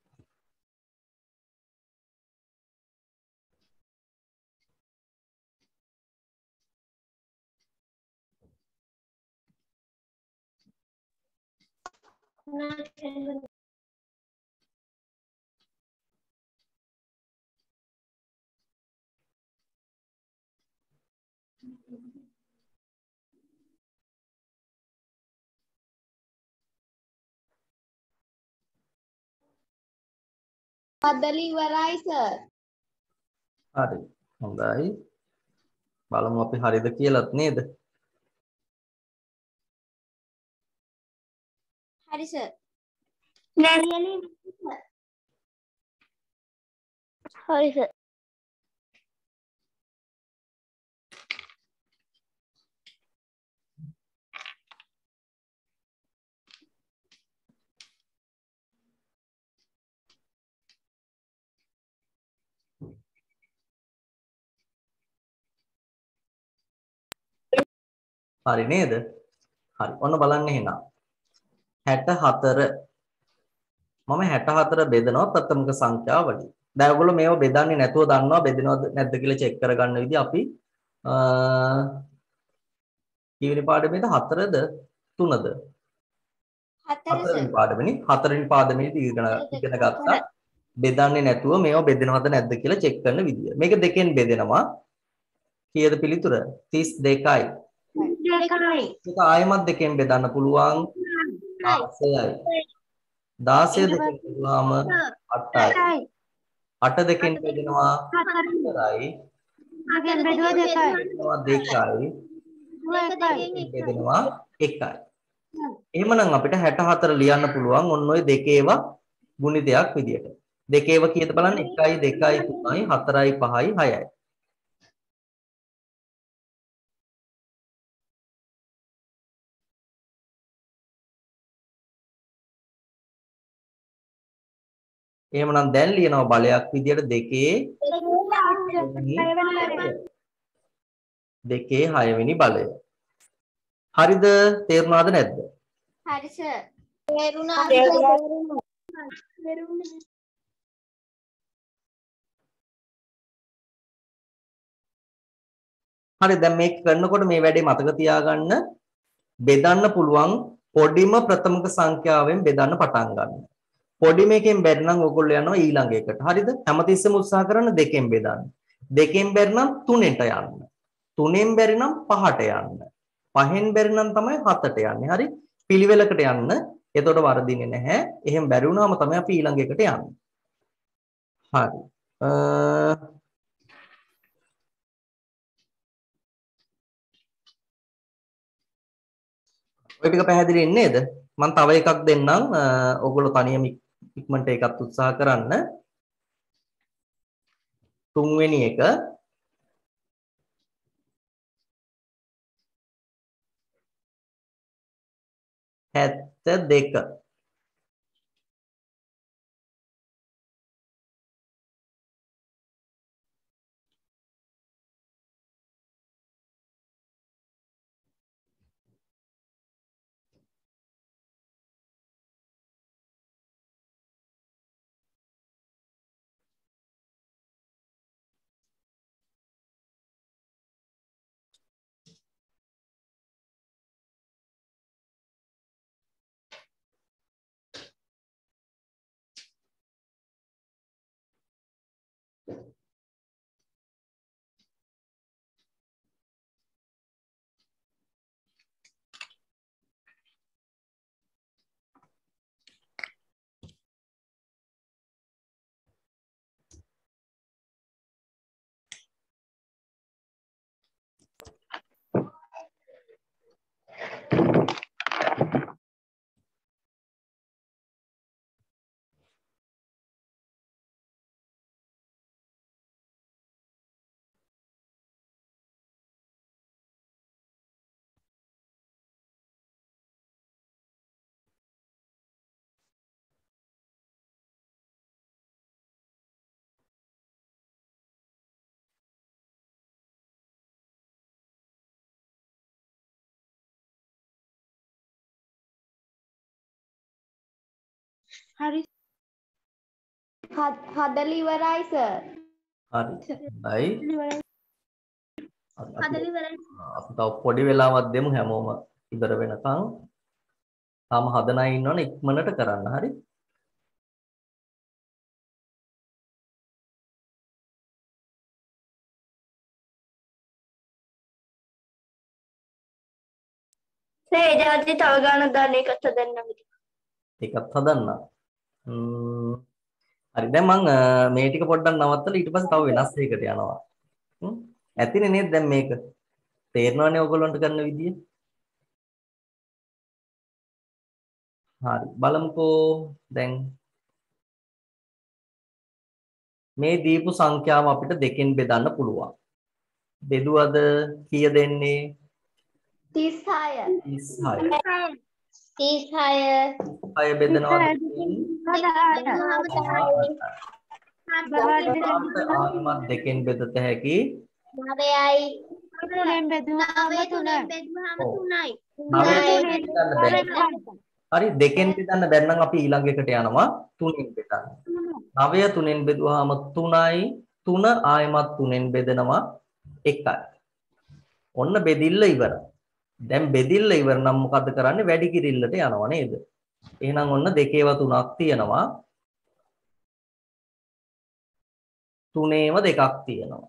හදලා ඉවරයි සර්. හරි. හොඳයි. බලමු අපි හරිද කියලාත් නේද? හරි සර්. හරි සර්. හරි නේද? හරි. ඔන්න බලන්න එහෙනම්. හැට හතර මම හැට හතර බෙදනවා ප්‍රථමික සංඛ්‍යාව වලින්. දැන් ඔයගොල්ලෝ මේව බෙදන්නේ නැතුව දන්නවා බෙදනවද නැද්ද කියලා චෙක් කරගන්න විදිහ අපි අ කීවෙනි පාඩමේද හතරද තුනද? හතරවෙනි පාඩමේනේ හතරවෙනි පාඩමේදී ඉගෙන ඉගෙන ගත්තා. බෙදන්නේ නැතුව මේව බෙදනවද නැද්ද කියලා චෙක් කරන විදිය. මේක දෙකෙන් බෙදෙනවා. කීයද පිළිතුර? තිස් දෙකයි. දෙකයි. ඒක ආයෙමත් දෙකෙන් බෙදන්න පුළුවන්. දහසයි. දහසය දෙකෙන් බෙදුවාම අටයි. අට දෙකෙන් බෙදෙනවා හතරයි. අගෙන් බෙදුවා දෙකයි. බෙදෙනවා දෙකයි. දෙකෙන් බෙදෙනවා එකයි. එහෙමනම් අපිට හැට හතර ලියන්න පුළුවන් ඔන්න ඔය දෙකේව ගුණිතයක් විදියට. දෙකේව කීයද බලන්න එකයි දෙකයි තුනයි හතරයි පහයි හයයි. එහෙමනම් දැන් ලියනවා බලයක් විදියට දෙකේ දෙකේ හය වෙනි බලය. හරිද? තේරුණාද නැද්ද? හරි සර්. තේරුණා. හරි දැන් මේක කරනකොට මේ වැඩේ මතක තියාගන්න බෙදන්න පුළුවන් පොඩිම ප්‍රථමික සංඛ්‍යාවෙන් බෙදන්න පටන් ගන්න. පොඩි මේකෙන් බැරි නම් ඔයගොල්ලෝ යනවා ඊළඟ එකට. හරිද? හැමතිස්සෙම උත්සාහ කරන්න දෙකෙන් බෙදන්න. දෙකෙන් බැරි නම් තුනෙට යන්න. තුනෙන් බැරි නම් පහට යන්න. පහෙන් බැරි නම් තමයි හතට යන්නේ. හරි? පිළිවෙලකට යන්න. එතකොට වරදින්නේ නැහැ. එහෙම බැරි වුණාම තමයි අපි ඊළඟ එකට යන්නේ. හරි. අ ඔය ටික පැහැදිලි නේද? මම තව එකක් දෙන්නම්. ඔයගොල්ලෝ තනියම ඉක්මනට ඒකත් උත්සාහ කරන්න. තුන්වෙනි එක හැත්තෑ දෙක. හරි. හදලා ඉවරයි සර්. හරි. හරි. හදලා ඉවරයි. අපි තව පොඩි වෙලාවක් දෙමු හැමෝම ඉවර වෙනකන්. තාම හදන අය ඉන්නවනේ ඉක්මනට කරන්න. හරි. සර් ජාති තව ගානක් දාන්න එකත් හදන්න. ඒකත් හදන්න. ම්ම් හරි දැන් මම මේ ටික පොඩ්ඩක් නවත්තලා ඊට පස්සේ තව වෙනස් එකකට යනවා. හ්ම් ඇතිනේ නේද දැන් මේක? තේරෙනවනේ ඔයගොල්ලන්ට කරන විදිය? හරි බලමුකෝ දැන් මේ දීපු සංඛ්‍යාව අපිට දෙකෙන් බෙදන්න පුළුවන්. බෙදුවද කීය දෙන්නේ? තිස් හය. තිස් හය. තිස් හය. හය බෙදනවද? ආත්මත් දෙකෙන් බෙදත හැකි නවයයි. තුනෙන් බෙදුවාම තුනයි. තුනයි. හරි දෙකෙන් බෙදන්න බැරි නම් අපි ඊළඟ එකට යනවා තුනෙන් බෙදන්න. නවය තුනෙන් බෙදුවාම තුනයි. තුන ආයමත් තුනෙන් බෙදනවා එකයි. ඔන්න බෙදිල්ල ඉවරයි. දැන් බෙදිල්ල ඉවර නම් මොකද්ද කරන්නේ? වැඩි කිරිල්ලට යනවා නේද? එහෙනම් ඔන්න දෙකේව තුනක් තියෙනවා. තුනේම දෙකක් තියෙනවා.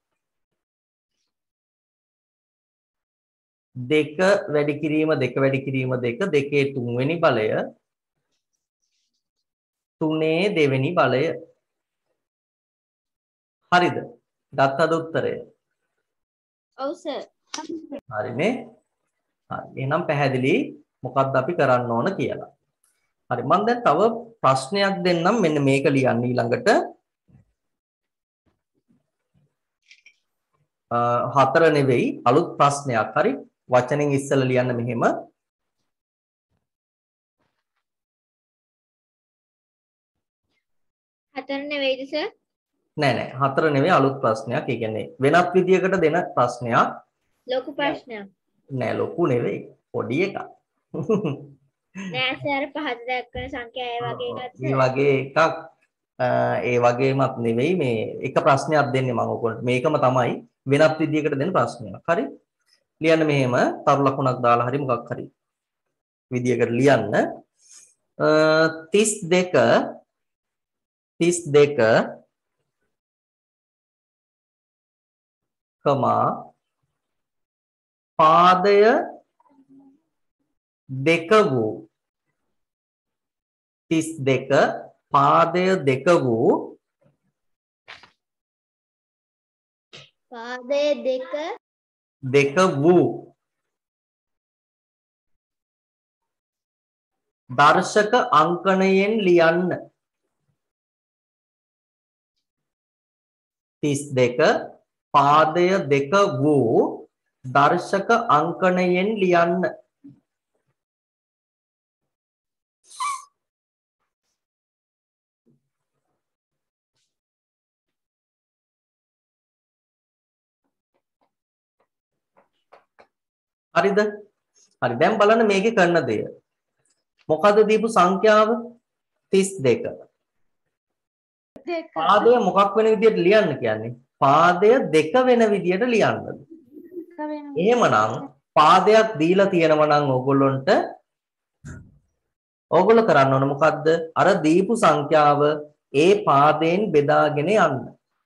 දෙක වැඩි කිරීම දෙක වැඩි කිරීම දෙක දෙකේ තුන්වෙනි බලය තුනේ දෙවෙනි බලය. හරිද? ගත්තද උත්තරය? ඔව් සර්. හරිනේ. හරි. එහෙනම් පැහැදිලි මොකක්ද අපි කරන්න ඕන කියලා. හරි මම දැන් තව ප්‍රශ්නයක් දෙන්නම් මෙන්න මේක ලියන්න ඊළඟට. හතර නෙවෙයි අලුත් ප්‍රශ්නයක්. හරි වචනෙන් ඉස්සෙල්ලා ලියන්න මෙහෙම. හතර නෙවෙයිද සර්? නෑ නෑ හතර නෙවෙයි අලුත් ප්‍රශ්නයක්. ඒ කියන්නේ වෙනත් විදියකට දෙන ප්‍රශ්නයක්. ලොකු ප්‍රශ්නයක්. නෑ ලොකු නෙවෙයි පොඩි එකක්. නෑ සර් පහත දක්වන සංඛ්‍යා ඒ වගේ එකක් සර්. ඒ වගේ එකක් ඒ වගේමත් නෙවෙයි මේ එක ප්‍රශ්නයක් දෙන්නේ මම ඔයගොල්ලන්ට. මේකම තමයි වෙනත් විදියකට දෙන ප්‍රශ්නයක්. හරි ලියන්න මෙහෙම තරු ලකුණක් දාලා හරි මොකක් හරි විදියකට ලියන්න. තිස් දෙක තිස් දෙක කමා පාදය දෙක වූ තිස් දෙක පාදය දෙක වූ පාදය දෙක දෙක වූ දර්ශක අංකණයෙන් ලියන්න. තිස් දෙක පාදය දෙක වූ දර්ශක අංකණයෙන් ලියන්න. හරිද? හරි දැන් බලන්න මේකේ කරන දේ. මොකද දීපු සංඛ්‍යාව තිස් දෙක. පාදය මොකක් වෙන විදියට ලියන්න කියන්නේ? පාදය දෙක වෙන විදියට ලියන්නද? එහෙමනම් පාදයක් දීලා තියෙනවා නම් ඕගොල්ලන්ට ඕගොල්ලෝ කරන්න ඕන මොකද්ද? අර දීපු සංඛ්‍යාව ඒ පාදයෙන් බෙදාගෙන යන්න.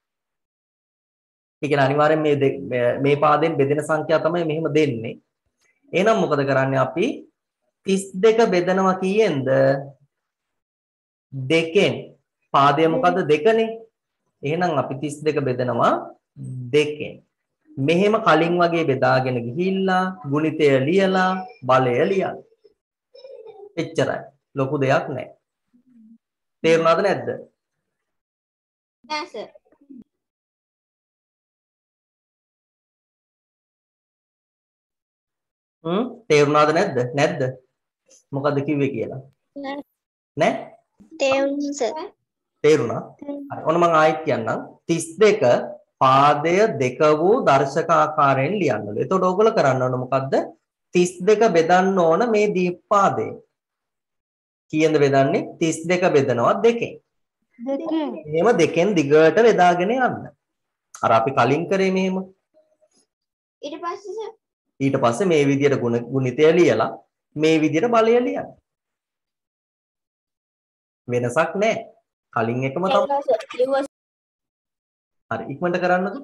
ඒ කියන්නේ අනිවාර්යෙන් මේ මේ පාදයෙන් බෙදෙන සංඛ්‍යාව තමයි මෙහෙම දෙන්නේ. එහෙනම් මොකද කරන්නේ අපි? තිස් දෙක බෙදනවා කීයෙන්ද? දෙකෙන්. පාදය මොකද්ද? දෙකනේ. එහෙනම් අපි තිස් දෙක බෙදනවා දෙකෙන්. මෙහෙම කලින් වගේ බෙදාගෙන ගිහිල්ලා ගුණිතය ලියලා බලය ලියන්න. එච්චරයි. ලොකු දෙයක් නැහැ. තේරුණාද නැද්ද? නෑ සර්. හ්ම් තේරුණාද නැද්ද? නැද්ද? මොකද්ද කිව්වේ කියලා? නෑ. තේරුණා සර්. තේරුණා? හරි. ඔන්න මම ආයෙත් කියන්නම්. තිස් දෙක පාදය දෙක වූ දර්ශක ආකාරයෙන් ලියන්නලු. එතකොට ඕගොල්ලෝ කරන්න ඕන මොකද්ද? තිස් දෙක බෙදන්න ඕන මේ දීප පාදයෙන්. කීයෙන්ද බෙදන්නේ? තිස් දෙක බෙදනවා දෙකෙන්. දෙකෙන්. එහෙම දෙකෙන් දිගට බෙදාගෙන යන්න. අර අපි කලින් කරේ මෙහෙම. ඊට පස්සේ ඊට පස්සේ මේ විදියට ගුණ ගුණිතය ලියලා මේ විදියට බලය ලියන්න. වෙනසක් නැහැ. කලින් එකම තමයි. හරි ඉක්මනට කරන්නකෝ.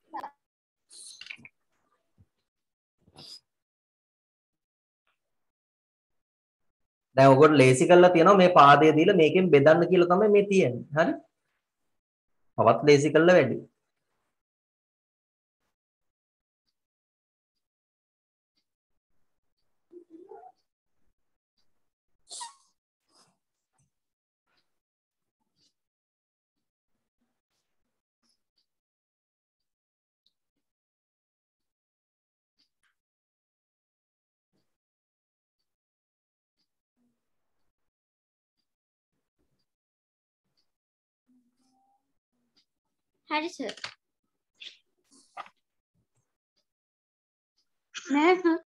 දැන් ඔයගොල්ලෝ ලේසි කරලා තියෙනවා මේ පාදය දීලා මේකෙන් බෙදන්න කියලා තමයි මේ තියෙන්නේ. හරි? තවත් ලේසි කරලා වැඩි. හරි සර්. නෑ සර්.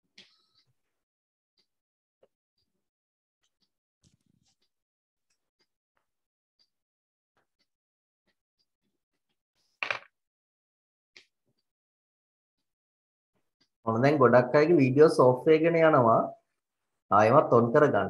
මොන දැන් ගොඩක් අයගේ වීඩියෝස් ඔෆ් වෙගෙන යනවා. ආයෙමත් ඔන් කරගන්න.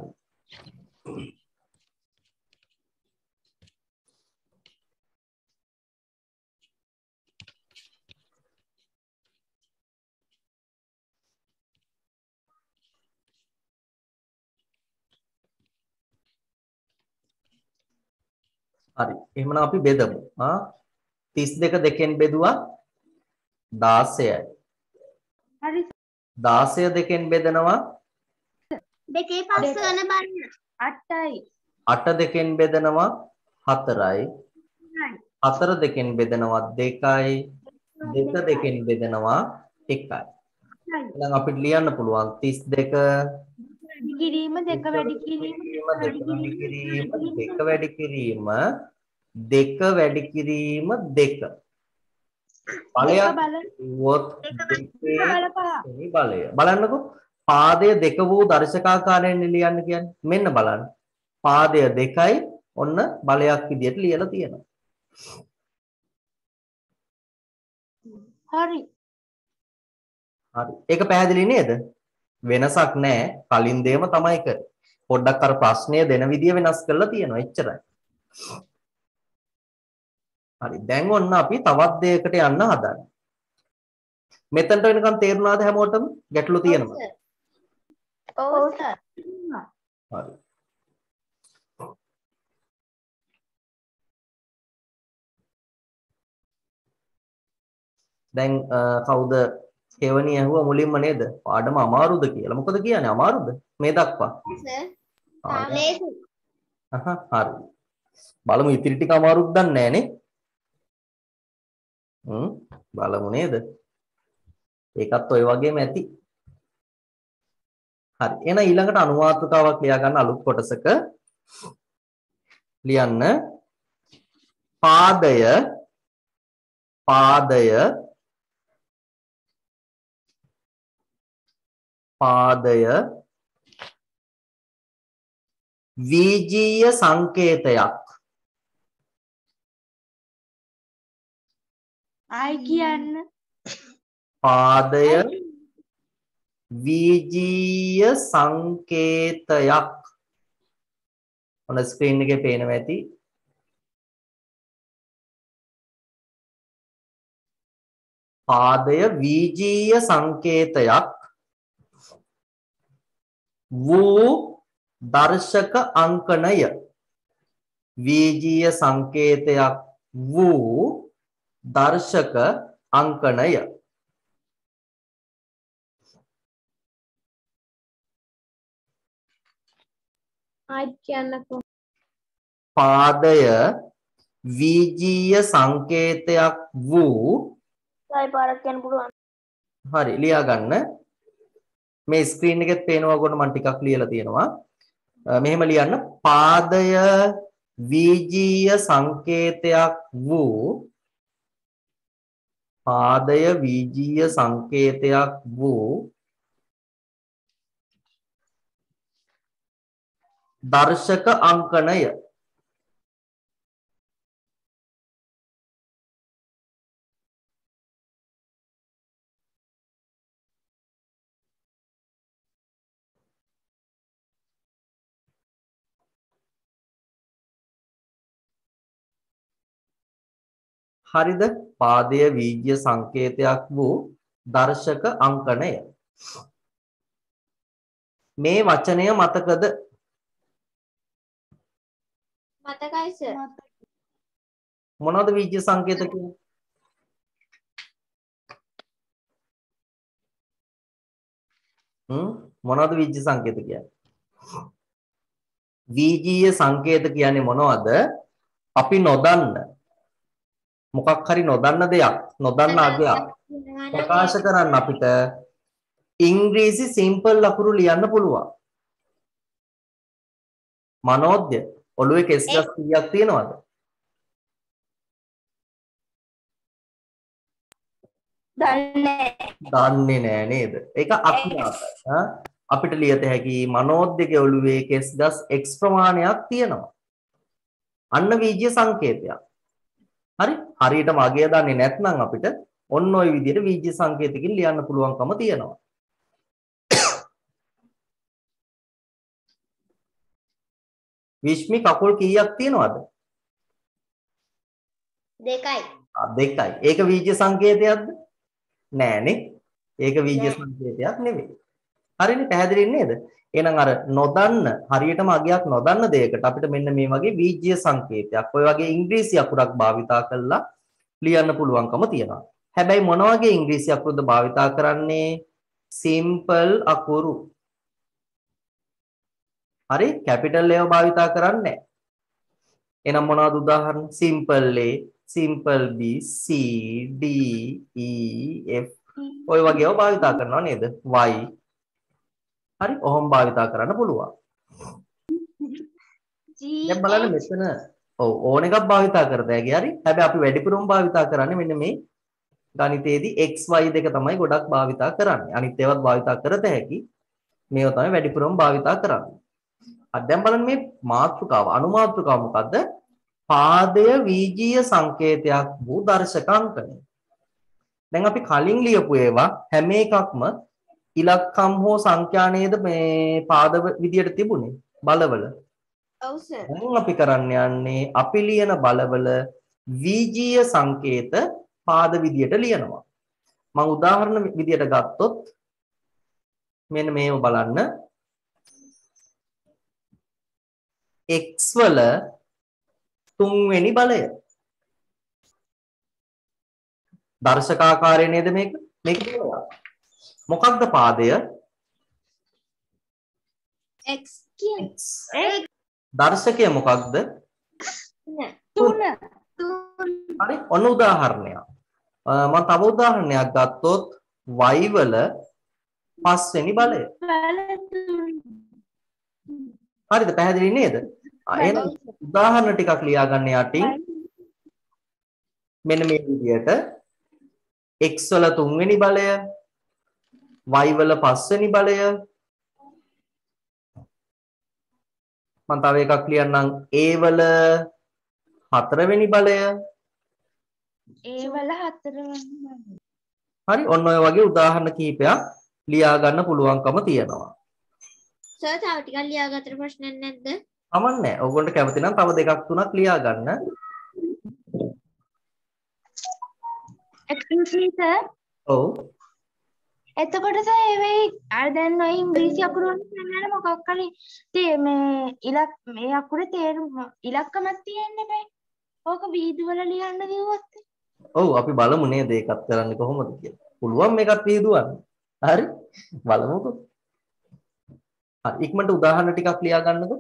හරි. එහෙනම් අපි බෙදමු. ආ තිස් දෙක දෙකෙන් බෙදුවා දාසයයි. හරි. දාසය දෙකෙන් බෙදනවා දෙකේ පස් වෙන බලන්න. අටයි. අට දෙකෙන් බෙදනවා හතරයි. හතර දෙකෙන් බෙදනවා දෙකයි. දෙක දෙකෙන් බෙදනවා එකයි. එහෙනම් අපිට ලියන්න පුළුවන් තිස් දෙක වැඩි කිරීම දෙක වැඩි කිරීම දෙක වැඩි කිරීම දෙක වැඩි කිරීම දෙක වැඩි කිරීම දෙක බලයක් වොත් දෙකේ බලය බලන්නකෝ පාදය දෙක වූ දර්ශකාකාරයෙන් ලියන්න කියන්නේ මෙන්න බලන්න පාදය දෙකයි ඔන්න බලයක් විදියට ලියලා තියෙනවා හරි හරි ඒක පැහැදිලි නේද වෙනසක් නැහැ කලින් දේම තමයි කරේ පොඩ්ඩක් අර ප්‍රශ්නය දෙන විදිය වෙනස් කරලා තියෙනවා එච්චරයි හරි දැන් ඔන්න අපි තවත් දෙයකට යන්න හදන්නේ මෙතනට වෙනකන් තේරුණාද හැමෝටම ගැටලු තියෙනවද ඔව් සර් හරි දැන් කවුද හේවණි ඇහුවා මුලින්ම නේද පාඩම අමාරුද කියලා මොකද කියන්නේ අමාරුද මේ දක්වා සර් ලේසි අහහ හරි බලමු ඉතිරි ටික අමාරුද දන්නේ නැහැ නේ හ්ම් බලමු නේද ඒකත් ඔය වගේම ඇති හරි එහෙනම් ඊළඟට අනුමාත්‍රකාවක් ලියා ගන්න අලුත් කොටසක ලියන්න පාදය පාදය පාදය වීජීය සංකේතයක් ආයි කියන්න පාදය වීජීය සංකේතයක් ඔන්න ස්ක්‍රීන් එකේ පේනවා ඇති පාදය වීජීය සංකේතයක් වූ දර්ශක අංකණය වීජීය සංකේතයක් වූ දර්ශක අංකණය ආයි කියන්නකෝ පාදය වීජීය සංකේතයක් වූ ආයි පාරක් කියන්න පුළුවන් හරි ලියා ගන්න මේ ස්ක්‍රීන් එකෙත් පේනවා කොට මම ටිකක් ලියලා තියෙනවා මෙහෙම ලියන්න පාදය වීජීය සංකේතයක් වූ පාදය වීජීය සංකේතයක් වූ දර්ශක අංකණය. හරිද? පාදයේ වීජ්‍ය සංකේතයක් වූ දර්ශක අංකණය. මේ වචනය මතකද? මතකයි සර්. මොනවද වීජ්‍ය සංකේත කියන්නේ? හ්ම් මොනවද වීජ්‍ය සංකේත කියන්නේ? වීජීය සංකේත කියන්නේ මොනවද? අපි නොදන්න මොකක් හරි නොදන්න දෙයක්, නොදන්න අගයක් ප්‍රකාශ කරන්න අපිට ඉංග්‍රීසි සිම්පල් අකුරු ලියන්න පුළුවන්. මනෝද්‍ය ඔළුවේ කෙස් ගස් කීයක් තියෙනවද? දන්නේ දන්නේ නෑ නේද? ඒක අඥාතයි. ඈ අපිට ලියත හැකි මනෝද්‍යගේ ඔළුවේ කෙස් ගස් x ප්‍රමාණයක් තියෙනවා. අන්න වීජ්‍ය සංකේතයක්. හරි? හරියටම අගය දන්නේ නැත්නම් අපිට ඔන්න ඔය විදිහට වීජ්‍ය සංකේතකින් ලියන්න පුළුවන්කම තියෙනවා. විශ්මි කකුල් කීයක් තියෙනවද? දෙකයි. ආ දෙකයි. ඒක වීජ්‍ය සංකේතයක්ද? නෑනේ. ඒක වීජ්‍ය සංකේතයක් නෙවෙයි. හරිනේ පැහැදිලි නේද? එහෙනම් අර නොදන්න හරියටම අගයක් නොදන්න දෙයකට අපිට මෙන්න මේ වගේ වීජ්‍ය සංකේතයක් ඔය වගේ ඉංග්‍රීසි අකුරක් භාවිතා කරලා ලියන්න පුළුවන්කම තියෙනවා. හැබැයි මොන වගේ ඉංග්‍රීසි අකුරුද භාවිතා කරන්නේ? සිම්පල් අකුරු. හරි කැපිටල් ඒවා භාවිතා කරන්නේ නැහැ. එහෙනම් මොනවද උදාහරණ? Simple A, simple B, C, D, E, F ඔය වගේ ඒවා භාවිතා කරනවා නේද? Y හරි ඔහොම භාවිතා කරන්න පුළුවන්. දැන් බලන්න මෙතන ඔව් ඕන එකක් භාවිතා කරතයි හරි. හැබැයි අපි වැඩිපුරම භාවිතා කරන්නේ මෙන්න මේ ගණිතයේදී x y දෙක තමයි ගොඩක් භාවිතා කරන්නේ. අනිත් ඒවාත් භාවිතා කරත හැකි. මේවා තමයි වැඩිපුරම භාවිතා කරන්නේ. අද දැන් බලන්න මේ මාතෘකාව අනුමාතෘකාව මොකද්ද? පාදය වීජීය සංකේතයක් වූ දර්ශකාංකණය. දැන් අපි කලින් ලියපු ඒවා හැම එකක්ම ඉලක්කම් හෝ සංඛ්‍යා නේද මේ පාද විදියට තිබුණේ බලවල. ඔව් සර්. දැන් අපි කරන්න යන්නේ අපි ලියන බලවල වීජීය සංකේත පාද විදියට ලියනවා. මම උදාහරණ විදියට ගත්තොත් මෙන්න මේව බලන්න. x වල තුන්වෙනි බලය. දර්ශකාකාරය නේද මේක? මේක බලයක්. මොකක්ද පාදය? x කියන්නේ දර්ශකය මොකක්ද? තුන. හරි ඔන්න උදාහරණයක්. මම තව උදාහරණයක් ගත්තොත් y වල පස්වෙනි බලය. හරිද පැහැදිලි නේද? එහෙනම් උදාහරණ ටිකක් ලියා ගන්න යටින් මෙන්න මේ විදිහට x වල තුන්වෙනි බලය, y වල පස්වෙනි බලය. මම තව එකක් ලියන්නම් a වල හතරවෙනි බලය. ඒ වල හතරවෙනි බලය. හරි ඔන්න ඔය වගේ උදාහරණ කිහිපයක් ලියා ගන්න පුළුවන්කම තියෙනවා. සර් තව ටිකක් ලියාගත්තට ප්‍රශ්නයක් නැද්ද? කමන්නේ. ඔයගොල්ලන්ට කැමති නම් තව දෙකක් තුනක් ලියා ගන්න. excuse me sir. ඔව්. එතකොට සර් ඒ වෙයි අර දැන් ඔය ඉංග්‍රීසි අකුරු වලින් නේද මොකක් හරි තේ මේ ඉලක් මේ අකුරේ තේරුම ඉලක්කමක් තියෙන්න බෑ. ඕක වීදු වල ලියන්න දිව්වොත්. ඔව් අපි බලමු නේද ඒකත් කරන්නේ කොහොමද කියලා. පුළුවන් මේකත් විහිදුවන්න. හරි බලමුකෝ. හරි ඉක්මනට උදාහරණ ටිකක් ලියා ගන්නකෝ.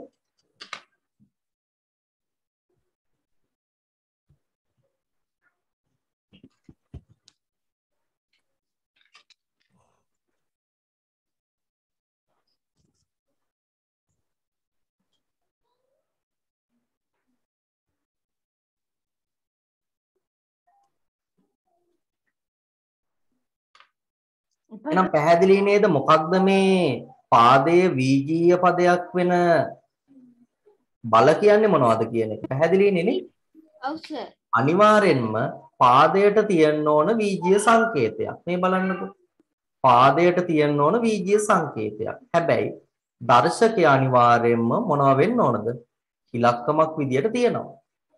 එහෙනම් පැහැදිලි නේද මොකක්ද මේ පාදයේ වීජීය පදයක් වෙන බල කියන්නේ මොනවද කියන එක පැහැදිලිනේ නේ? ඔව් සර්. අනිවාර්යෙන්ම පාදයට තියෙන්න ඕන වීජීය සංකේතයක්. මේ බලන්නකෝ. පාදයට තියෙන්න ඕන වීජීය සංකේතයක්. හැබැයි දර්ශකය අනිවාර්යෙන්ම මොනවා වෙන්න ඕනද? ඉලක්කමක් විදියට තියෙනවා.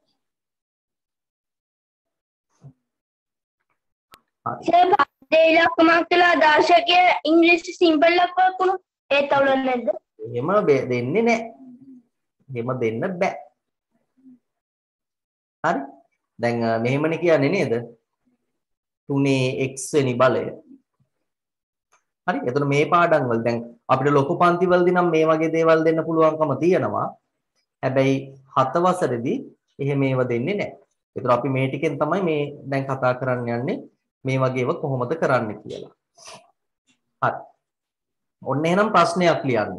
සර් පාදේ ඉලක්කමක් කියලා දර්ශකයේ ඉංග්‍රීසි සිම්පල් ලක්ෂයක් වුණොත් ඒත් අවුලක් නැද්ද? එහෙම දෙන්නේ නැහැ. එහෙම දෙන්න බෑ. හරි? දැන් මෙහෙමනේ කියන්නේ නේද? තුනේ x වෙනි බලය. හරි? එතකොට මේ පාඩම් වල දැන් අපිට ලොකු පන්ති වලදී නම් මේ වගේ දේවල් දෙන්න පුළුවන්කම තියෙනවා. හැබැයි හත වසරේදී එහෙම ඒව දෙන්නේ නැහැ. ඒතර අපි මේ ටිකෙන් තමයි මේ දැන් කතා කරන්න යන්නේ මේ වගේව කොහොමද කරන්න කියලා. හරි. ඔන්න එහෙනම් ප්‍රශ්නයක් ලියන්න.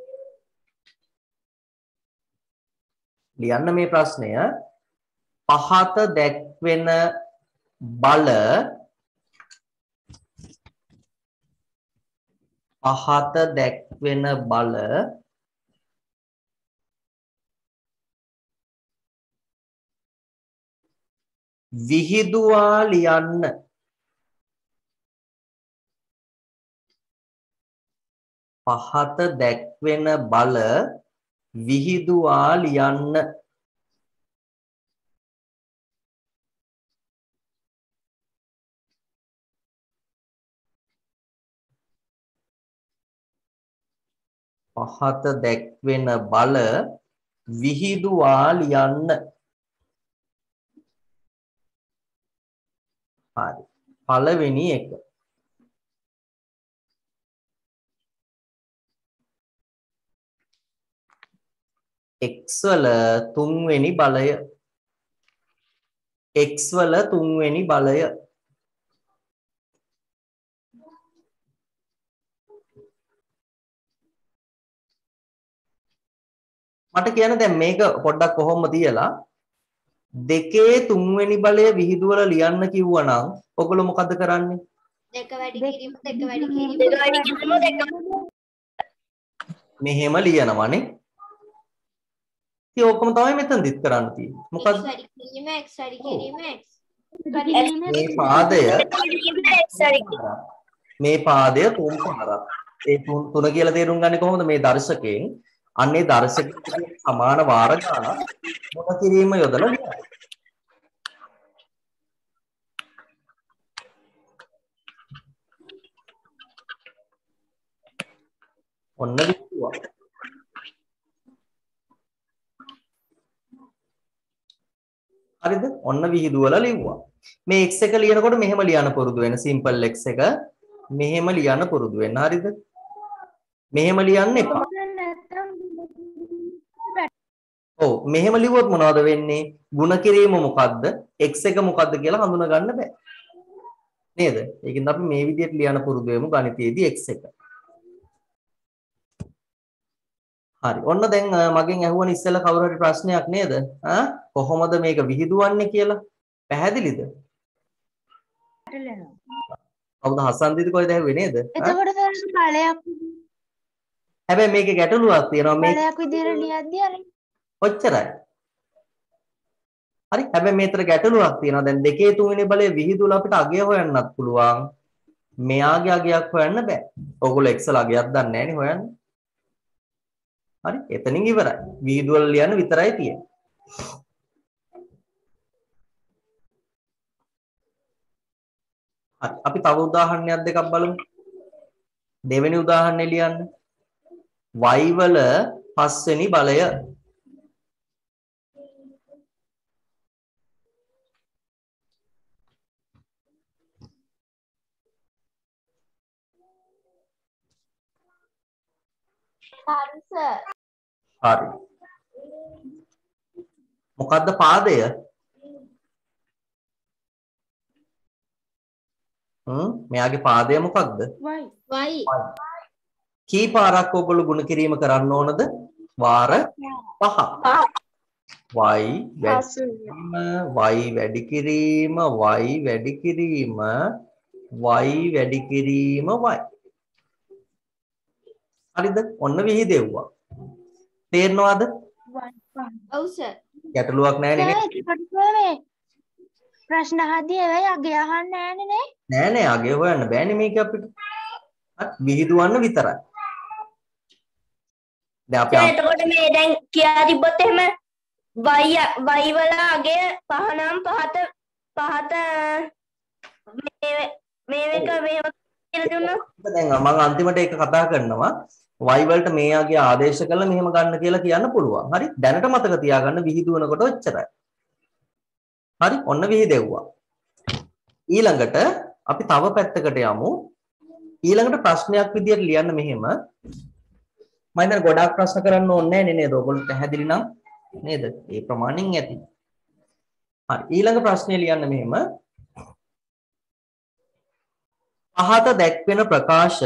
ලියන්න මේ ප්‍රශ්නය පහත දැක්වෙන බල පහත දැක්වෙන බල විහිදුවා ලියන්න. පහත දැක්වෙන බල විහිදුවා ලියන්න. පහත දැක්වෙන බල විහිදුවා ලියන්න. හරි. පළවෙනි එක. x වල තුන්වෙනි බලය. x වල තුන්වෙනි බලය. මට කියන්න දැන් මේක පොඩ්ඩක් කොහොමද තියලා දෙකේ තුන්වෙනි බලය විහිදුවලා ලියන්න කිව්වනම් ඔයගොල්ලෝ මොකද කරන්නේ? දෙක වැඩි කිරීම දෙක වැඩි කිරීම දෙක වැඩි කිරීම දෙක මෙහෙම ලියනවානේ. ඉතින් ඔක්කොම තමයි මෙතනදිත් කරන්න තියෙන්නේ. මොකද x වැඩි කිරීම x වැඩි කිරීම x මේ පාදය x වැඩි කිරීම මේ පාදය තුන් පාරක්. ඒ තුන තුන කියලා තේරුම් ගන්නේ කොහොමද මේ දර්ශකයෙන්? අන්නේ දර්ශකයට සමාන වාර ගානක් මොන කිරීම යොදලා ලියන්න. ඔන්න විහිදුවා. හරිද? ඔන්න විහිදුවලා ලිව්වා. මේ x එක ලියනකොට මෙහෙම ලියන්න පුරුදු වෙන සිම්පල් x එක මෙහෙම ලියන්න පුරුදු වෙන්න. හරිද? මෙහෙම ලියන්න එපා. ඔව් මෙහෙම ලිව්වොත් මොනවද වෙන්නේ? ಗುಣ කිරීම මොකද්ද? x එක මොකද්ද කියලා හඳුනා ගන්න බෑ. නේද? ඒකින්ද අපි මේ විදිහට ලියන්න පුරුදු වෙමු ගණිතයේදී x එක. හරි. ඔන්න දැන් මගෙන් අහුවන ඉස්සෙල්ලා කවුරු හරි ප්‍රශ්නයක් නේද? ආ කොහොමද මේක විහිදුවන්නේ කියලා? පැහැදිලිද? කවුද හසන්දිද කොයිද ඇහුවේ නේද? එතකොට සර් බලයක් හැබැයි මේකේ ගැටලුවක් තියෙනවා මේ බලයක් විදියට ලියද්දී අර ඔච්චරයි. හරි. හැබැයි මේතර ගැටලුවක් තියෙනවා. දැන් දෙකේ තුන්වෙනි බලය විහිදුවලා අපිට අගය හොයන්නත් පුළුවන්. මෙයාගේ අගයක් හොයන්න බෑ. ඔයගොල්ලෝ x ල අගයක් දන්නේ නැහැනේ හොයන්න. හරි. එතනින් ඉවරයි. විහිදුවලා ලියන්න විතරයි තියෙන්නේ. හරි. අපි තව උදාහරණයක් දෙකක් බලමු. දෙවෙනි උදාහරණය ලියන්න. y වල පස්වෙනි බලය. හරි සර්. හරි. මොකද්ද පාදය? හ්ම් මෙයාගේ පාදය මොකක්ද? y කී පාරක් ඔයගොල්ලෝ ගුණ කිරීම කරන්න ඕනද? වාර පහ. y වැඩි කිරීම y වැඩි කිරීම y වැඩි කිරීම y. හරිද? ඔන්න විහිදෙව්වා. තේරෙනවද? ඔව් සර්. ගැටලුවක් නැහැ නේ. සර් එතකොට මේ ප්‍රශ්න අහද්දී ඒවයි අගේ අහන්න නෑනේ නේ. නෑ නෑ අගේ හොයන්න බෑනේ මේක අපිට. හරි විහිදුවන්න විතරයි. දැන් අපි සර් එතකොට මේ දැන් කියා තිබ්බොත් එහෙම y y වල අගය පහ නම් පහත පහත මේ මේ එක මේව කියලා දුන්නොත් දැන් මම අන්තිමට ඒක කතා කරනවා y වලට මේ ආගේ ආදේශ කළා මෙහෙම ගන්න කියලා කියන්න පුළුවන්. හරි දැනට මතක තියාගන්න විහිදුවනකොට ඔච්චරයි. හරි ඔන්න විහිදෙව්වා. ඊළඟට අපි තව පැත්තකට යමු. ඊළඟට ප්‍රශ්නයක් විදියට ලියන්න මෙහෙම. මම ඉතින් ගොඩාක් ප්‍රශ්න කරන්න ඕනේ නෑ නේද? ඔයගොල්ලෝ පැහැදිලි නම් නේද? ඒ ප්‍රමාණෙන් ඇති. හරි ඊළඟ ප්‍රශ්නේ ලියන්න මෙහෙම. පහත දැක්වෙන ප්‍රකාශ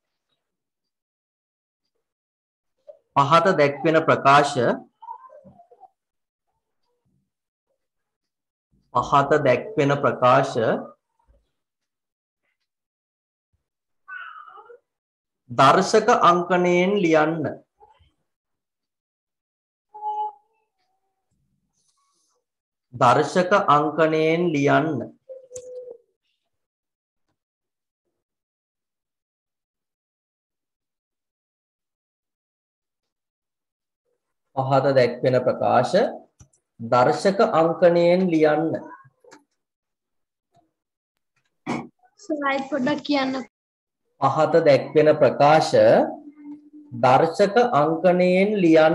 පහත දැක්වෙන ප්‍රකාශ පහත දැක්වෙන ප්‍රකාශ දර්ශක අංකණයෙන් ලියන්න. දර්ශක අංකණයෙන් ලියන්න. පහත දැක්වෙන ප්‍රකාශ දර්ශක අංකණයෙන් ලියන්න. ස්ලයිඩ් පොඩ්ඩක් කියන්න. පහත දැක්වෙන ප්‍රකාශ දර්ශක අංකණයෙන් ලියන්න.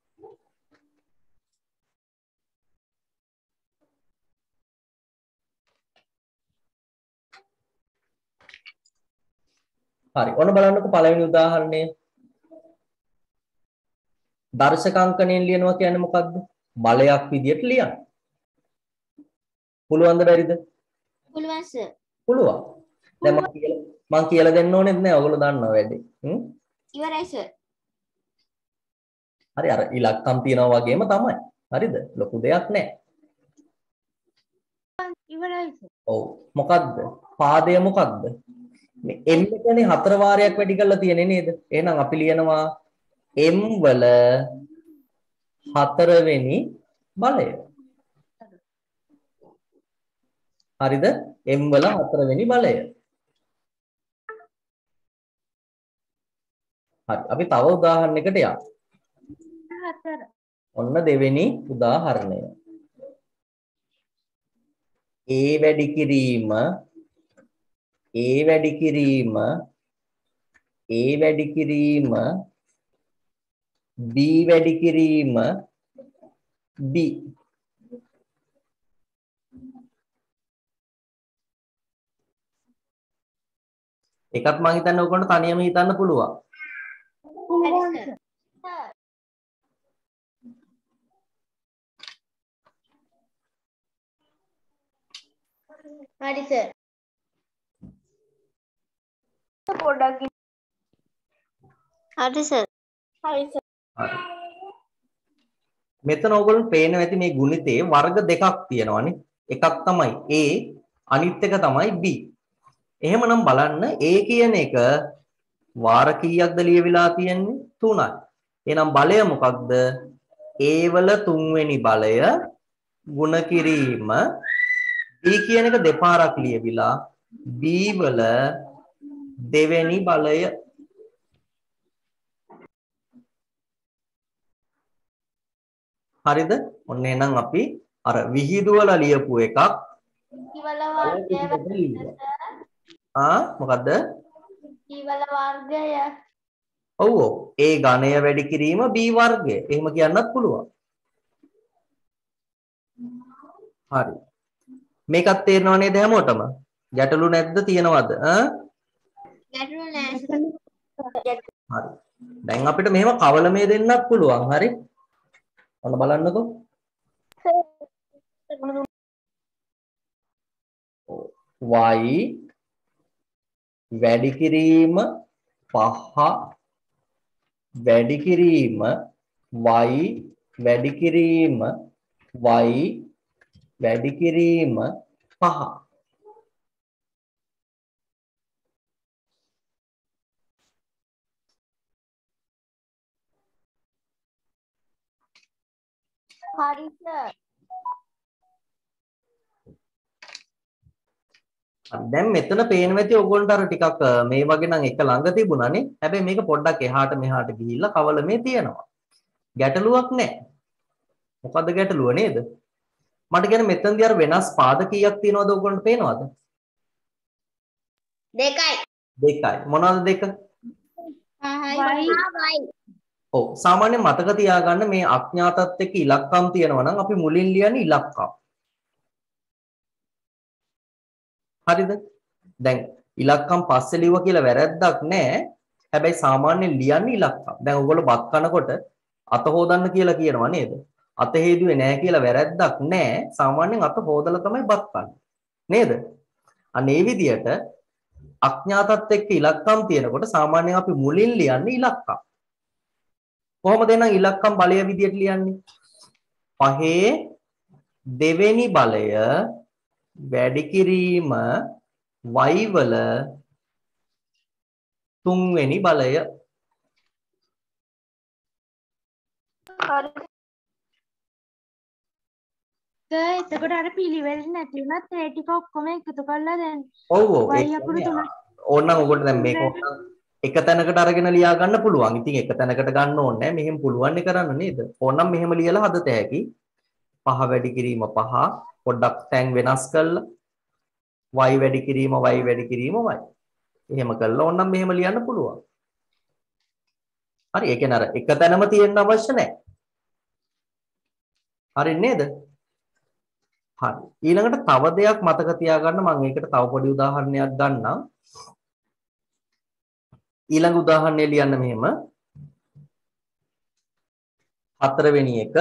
හරි ඔන්න බලන්නකෝ පළවෙනි උදාහරණය. දර්ශක අංකණයෙන් ලියනවා කියන්නේ මොකද්ද? බලයක් විදියට ලියන්න. පුළුවන්ද බැරිද? පුළුවන් සර්. පුළුවන්. දැන් මම කියලා මම කියලා දෙන්න ඕනෙත් නෑ. ඔයගොල්ලෝ දන්නවා වැඩේ. හ්ම්. ඉවරයි සර්. හරි අර ඉලක්කම් තියනවා වගේම තමයි. හරිද? ලොකු දෙයක් නෑ. ඉවරයි සර්. ඔව්. මොකද්ද? පාදය මොකද්ද? මේ m එකනේ හතර වාරයක් වැඩි කරලා තියෙන්නේ නේද? එහෙනම් අපි ලියනවා m වල හතරවෙනි බලය. හරිද? m වල හතරවෙනි බලය. හරි අපි තව උදාහරණයකට යමු. හතර. ඔන්න දෙවෙනි උදාහරණය. a වැඩි කිරීම a වැඩි කිරීම a වැඩි කිරීම b වැඩි කිරීම b එකක් මම හිතන්නේ ඔයගොල්ලන්ට තනියම හිතන්න පුළුවන්. හරි සර්. හරි සර්. පොඩ්ඩක් හරි සර්. හරි සර් හරි. මෙතන ඔයගොල්ලෝ පේනවා ඇති මේ ගුණිතේ වර්ග දෙකක් තියෙනවානේ. එකක් තමයි a අනිත් එක තමයි b. එහෙමනම් බලන්න a කියන එක වාර කීයක්ද ලියවිලා තියෙන්නේ? තුනයි. එහෙනම් බලය මොකක්ද? a වල තුන්වෙනි බලය ගුණ කිරීම b කියන එක දෙපාරක් ලියවිලා b වල දෙවෙනි බලය. හරිද? ඔන්න එහෙනම් අපි අර විහිදුවලා ලියපු එකක් ඉවල වර්ගය ආ මොකද්ද? ඉවල වර්ගය. ඔව් ඔව් a ඝණය වැඩි කිරීම b වර්ගය. එහෙම කියන්නත් පුළුවන්. හරි. මේකත් තේරෙනව නේද හැමෝටම? ගැටලු නැද්ද තියෙනවද? ඈ? ගැටලු නෑ සර්. හරි. දැන් අපිට මෙහෙම කවලමේ දෙන්නත් පුළුවන්. හරි? ඔන්න බලන්නකෝ. y වැඩි කිරීම පහ වැඩි කිරීම y වැඩි කිරීම y වැඩි කිරීම පහ. හරි සර්. දැන් මෙතන පේනවා ඇති ඔයගොල්ලන්ට අර ටිකක් මේ වගේ නම් එක ළඟ තිබුණානේ. හැබැයි මේක පොඩ්ඩක් එහාට මෙහාට ගිහිල්ලා කවල මේ තියෙනවා. ගැටලුවක් නැහැ. මොකද්ද ගැටලුව නේද? මට කියන්නේ මෙතනදී අර වෙනස් පාද කීයක් තියෙනවද ඔයගොල්ලන්ට පේනවද? දෙකයි. දෙකයි. මොනවද දෙක? පහයි වයි. ඔව් සාමාන්‍යයෙන් මතක තියාගන්න මේ අඥාතත් එක්ක ඉලක්කම් තියෙනවා නම් අපි මුලින් ලියන්නේ ඉලක්කම්. හරිද? දැන් ඉලක්කම් පස්සේ ලිව්වා කියලා වැරද්දක් නැහැ. හැබැයි සාමාන්‍යයෙන් ලියන්නේ ඉලක්කම්. දැන් ඔයගොල්ලෝ බත් කනකොට අත හොදන්න කියලා කියනවා නේද? අත හේදුවේ නැහැ කියලා වැරද්දක් නැහැ. සාමාන්‍යයෙන් අත හොදලා තමයි බත් කන්නේ. නේද? අන්න ඒ විදිහට අඥාතත් එක්ක ඉලක්කම් තියෙනකොට සාමාන්‍යයෙන් අපි මුලින් ලියන්නේ ඉලක්කම්. කොහොමද එහෙනම් ඉලක්කම් බලය විදියට ලියන්නේ? පහේ දෙවෙනි බලය වැඩි කිරීම y වල තුන්වෙනි බලය. හරි. සර් එතකොට අර පිළිවෙල නැති වුණත් ඒ ටික ඔක්කොම එකතු කරලා දැන් ඔව් ඔව් y අකුරු තුන ඕනනම් ඔයගොල්ලෝ දැන් මේක එක තැනකට අරගෙන ලියා ගන්න පුළුවන්. ඉතින් එක තැනකට ගන්න ඕනේ නැහැ. මෙහෙම පුළුවන් නේ කරන්න නේද? ඕනනම් මෙහෙම ලියලා හදත හැකි. පහ වැඩි කිරීම පහ පොඩ්ඩක් තැන් වෙනස් කරලා y වැඩි කිරීම y වැඩි කිරීම y. එහෙම කළා ඕනනම් මෙහෙම ලියන්න පුළුවන්. හරි. ඒ කියන්නේ අර එක තැනම තියෙන්න අවශ්‍ය නැහැ. හරි නේද? හරි. ඊළඟට තව දෙයක් මතක තියාගන්න මම ඒකට තව පොඩි උදාහරණයක් ගන්නම්. ඊළඟ උදාහරණය ලියන්න මෙහෙම. හතරවෙනි එක.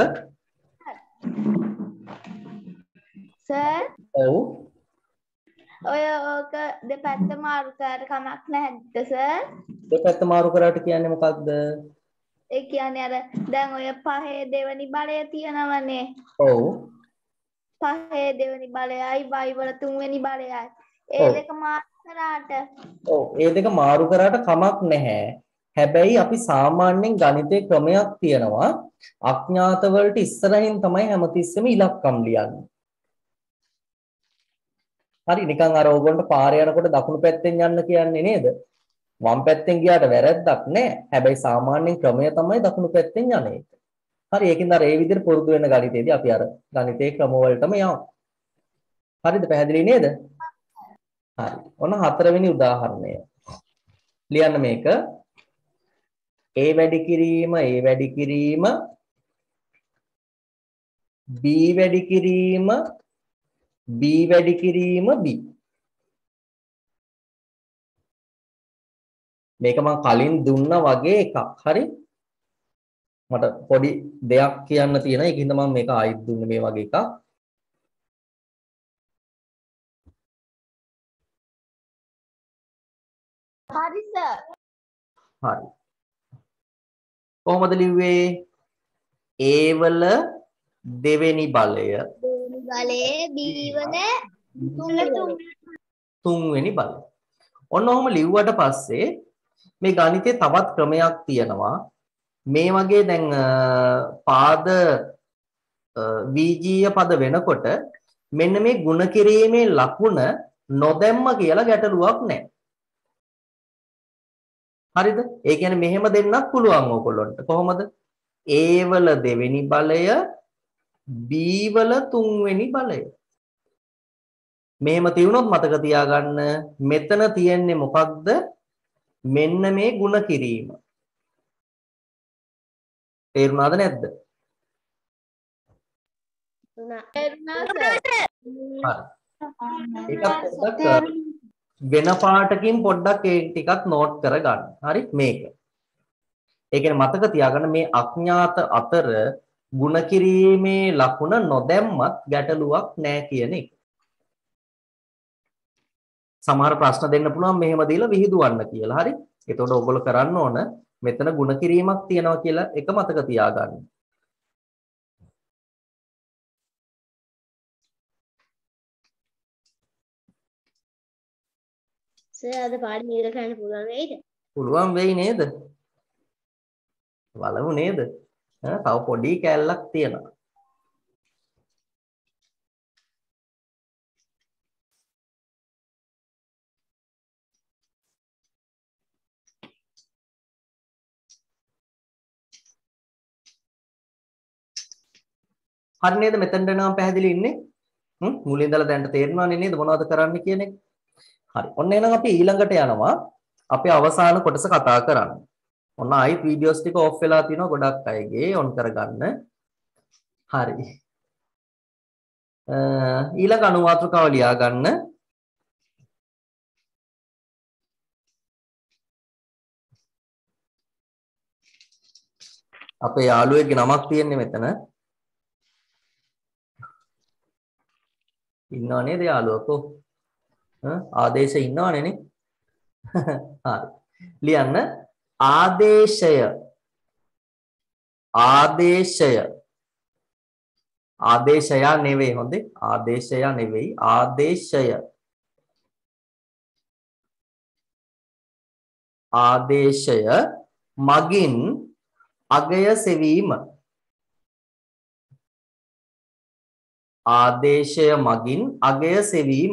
සර් ඔව්. ඔය ඕක දෙපැත්ත මාරු කරලා කමක් නැද්ද සර්? දෙපැත්ත මාරු කරාට කියන්නේ මොකක්ද? ඒ කියන්නේ අර දැන් ඔය පහේ දෙවෙනි බලය තියෙනවනේ. ඔව්. පහේ දෙවෙනි බලයයි y වල තුන්වෙනි බලයයි. ඒ දෙක මාරු කරාට ඔව් ඒ දෙක මාරු කරාට කමක් නැහැ. හැබැයි අපි සාමාන්‍යයෙන් ගණිතයේ ක්‍රමයක් තියෙනවා. අඥාත වලට ඉස්සරහින් තමයි හැමතිස්සෙම ඉලක්කම් ලියන්නේ. හරි නිකන් අර ඕගොල්ලන්ට පාරේ යනකොට දකුණු පැත්තෙන් යන්න කියන්නේ නේද? වම් පැත්තෙන් ගියාට වැරද්දක් නැහැ. හැබැයි සාමාන්‍යයෙන් ක්‍රමය තමයි දකුණු පැත්තෙන් යන එක. හරි ඒකින්ද අර ඒ විදිහට පුරුදු වෙන ගණිතයේදී අපි අර ගණිතයේ ක්‍රම වලටම යමු. හරිද පැහැදිලි නේද? හරි. ඔන්න හතරවෙනි උදාහරණය. ලියන්න මේක. a වැඩි කිරීම a වැඩි කිරීම b වැඩි කිරීම b වැඩි කිරීම b. මේක මම කලින් දුන්නා වගේ එකක්. හරි? මට පොඩි දෙයක් කියන්න තියෙනවා. ඒකින්ද මම මේක ආයිත් දුන්නේ මේ වගේ එකක්. හරි සර්. හරි. කොහොමද ලිව්වේ? A වල දෙවෙනි බලය දෙවෙනි බලයේ B වල තුන්වෙනි බලය. ඔන්න ඔහොම ලිව්වට පස්සේ මේ ගණිතේ තවත් ක්‍රමයක් තියෙනවා. මේ වගේ දැන් පාද වීජීය පද වෙනකොට මෙන්න මේ ಗುಣ කිරීමේ ලකුණ නොදැම්ම කියලා ගැටලුවක් නැහැ. හරිද? ඒ කියන්නේ මෙහෙම දෙන්නත් පුළුවන් ඕගොල්ලන්ට. කොහොමද? A වල දෙවෙනි බලය B වල තුන්වෙනි බලය. මෙහෙම තියුණොත් මතක තියාගන්න මෙතන තියෙන්නේ මොකක්ද? මෙන්න මේ ಗುಣ කිරීම. තේරුණාද නැද්ද? තේරුණා සර්. හරි. ඒකත් පොඩ්ඩක් වෙන පාටකින් පොඩ්ඩක් ඒ ටිකක් නෝට් කරගන්න. හරි මේක. ඒ කියන්නේ මතක තියාගන්න මේ අඥාත අතර ಗುಣ කිරීමේ ලකුණ නොදැම්මත් ගැටලුවක් නැහැ කියන එක. සමහර ප්‍රශ්න දෙන්න පුළුවන් මෙහෙම දීලා විහිදුවන්න කියලා. හරි? එතකොට ඔයගොල්ලෝ කරන්න ඕන මෙතන ಗುಣ කිරීමක් තියෙනවා කියලා එක මතක තියාගන්න. සර් අද පාඩම ඉවර කරන්න පුළුවන් වෙයිද? පුළුවන් වෙයි නේද? බලමු නේද? ඈ තව පොඩි කැලලක් තියෙනවා. හරි නේද? මෙතනට නම් පැහැදිලි ඉන්නේ. හ්ම් මුලින් ඉඳලා දැනට තේරෙනවනේ නේද මොනවද කරන්න කියන එක? හරි. ඔන්න එහෙනම් අපි ඊළඟට යනවා. අපි අවසාන කොටස කතා කරන්න. ඔන්න ආයිත් වීඩියෝස් ටික ඔෆ් වෙලා තිනවා ගොඩක් අයගේ ඔන් කරගන්න. හරි. ඊළඟ අනුමාත්‍රකාව ලියා ගන්න. අපේ යාළුවෙක්ගේ නමක් තියෙන්නේ මෙතන. ඉන්නව නේද යාළුවකෝ? ආදේශ ඉන්නවනේ නේ. හරි. ලියන්න ආදේශය ආදේශය ආදේශය නෙවෙයි හොඳේ ආදේශය නෙවෙයි ආදේශය ආදේශය මගින් අගය සෙවීම ආදේශය මගින් අගය සෙවීම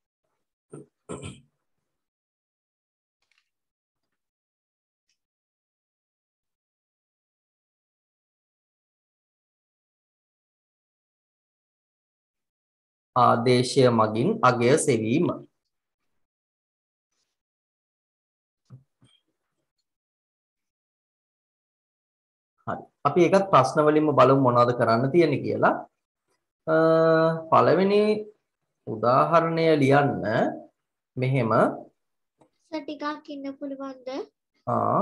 ආදේශය මගින් අගය සෙවීම හරි අපි ඒකත් ප්‍රශ්න වලින්ම බලමු මොනවද කරන්න තියෙන්නේ කියලා පළවෙනි උදාහරණය ලියන්න මෙහෙම සර් ටිකක් ඉන්න පුළුවන්ද? ආ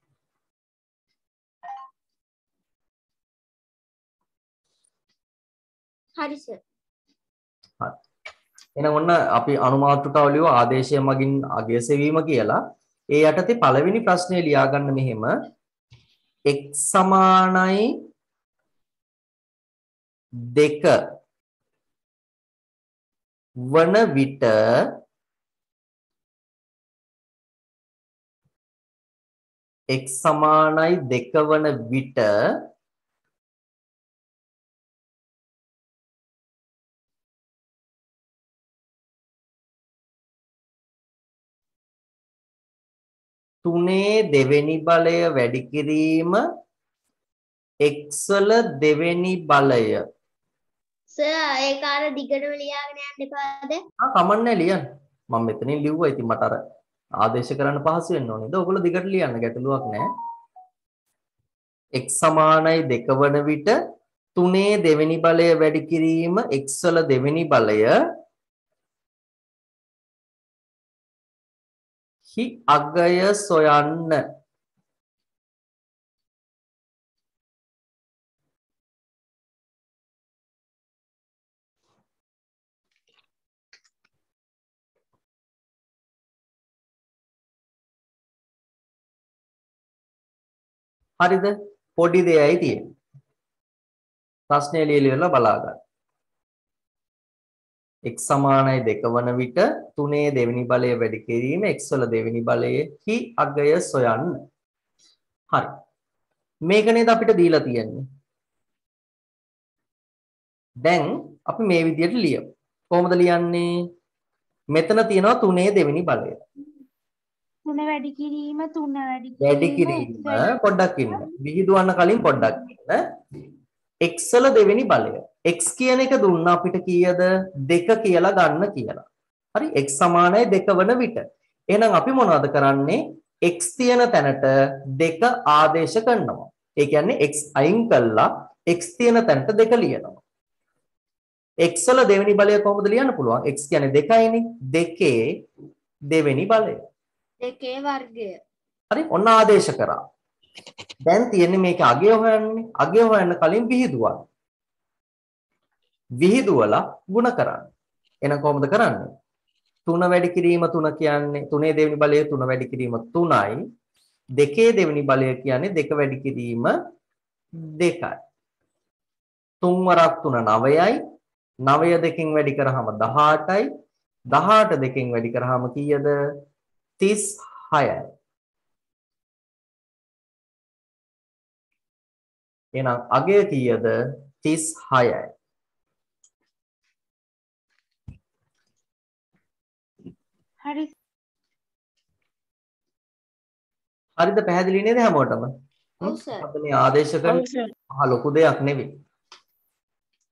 හරි සර්. හරි. එහෙනම් ඔන්න අපි අනුමාත්‍රකාව ලියුව ආදේශය මගින් අගය සෙවීම කියලා. ඒ යටතේ පළවෙනි ප්‍රශ්නේ ලියා ගන්න මෙහෙම x සමානයි දෙක වන විට x සමානයි දෙක වන විට තුනේ දෙවෙනි බලය වැඩි කිරීම x වල දෙවෙනි බලය සර් ඒක අර දිගටම ලියාගෙන යන්න එපාද? ආ කමන්නේ ලියන්න මම මෙතනින් ලිව්වා ඉතින් මට අර ආදේශ කරන්න පහසු වෙන්න ඕනේද ඔයගොල්ලෝ දිගට ලියන්න ගැටලුවක් නැහැ x සමානයි දෙක වන විට තුනේ දෙවෙනි බලය වැඩි කිරීම x වල දෙවෙනි බලය හි අගය සොයන්න හරිද පොඩි දෙයයි තියෙන්නේ ප්‍රශ්නේ ලියලා බලා ගන්න x සමානයි දෙක වන විට තුනේ දෙවෙනි බලය වැඩි කිරීම x වල දෙවෙනි බලයෙහි අගය සොයන්න. හරි. මේක නේද අපිට දීලා තියෙන්නේ. දැන් අපි මේ විදිහට ලියමු. කොහොමද ලියන්නේ? මෙතන තියෙනවා තුනේ දෙවෙනි බලය. තුන වැඩි කිරීම තුන වැඩි වැඩි කිරීම පොඩ්ඩක් ඉන්න. විහිදුවන්න කලින් පොඩ්ඩක් ඉන්න. x වල දෙවෙනි බලය. x කියන එක දුන්නා අපිට කීයද? දෙක කියලා ගන්න කියලා. හරි x සමානයි දෙක වන විට. එහෙනම් අපි මොනවද කරන්නේ? x තියෙන තැනට දෙක ආදේශ කරනවා. ඒ කියන්නේ x අයින් කළා x තියෙන තැනට දෙක ලියනවා. x වල දෙවෙනි බලය කොහොමද ලියන්න පුළුවන්? x කියන්නේ දෙකයිනේ. දෙකේ දෙවෙනි බලය. දෙකේ වර්ගය. හරි ඔන්න ආදේශ කරා. දැන් තියෙන්නේ මේක අගය හොයන්නේ. අගය හොයන්න කලින් විහිදුවන්න. විහිදුවලා ಗುಣ කරන්න. එහෙනම් කොහොමද කරන්නේ? තුන වැඩි කිරීම තුන කියන්නේ තුනේ දෙවෙනි බලය තුන වැඩි කිරීම තුනයි. දෙකේ දෙවෙනි බලය කියන්නේ දෙක වැඩි කිරීම දෙකයි. තුන් වරක් තුන නවයයි. නවය දෙකෙන් වැඩි කරාම දහඅටයි. දහඅට දෙකෙන් වැඩි කරාම කීයද? තිස් හයයි. එහෙනම් අගය කීයද? තිස් හයයි. හරි. හරිද පැහැදිලි නේද හැමෝටම? ඔව් සර්. අපේ මේ ආදේශ කරන මහ ලොකු දෙයක් නෙවෙයි.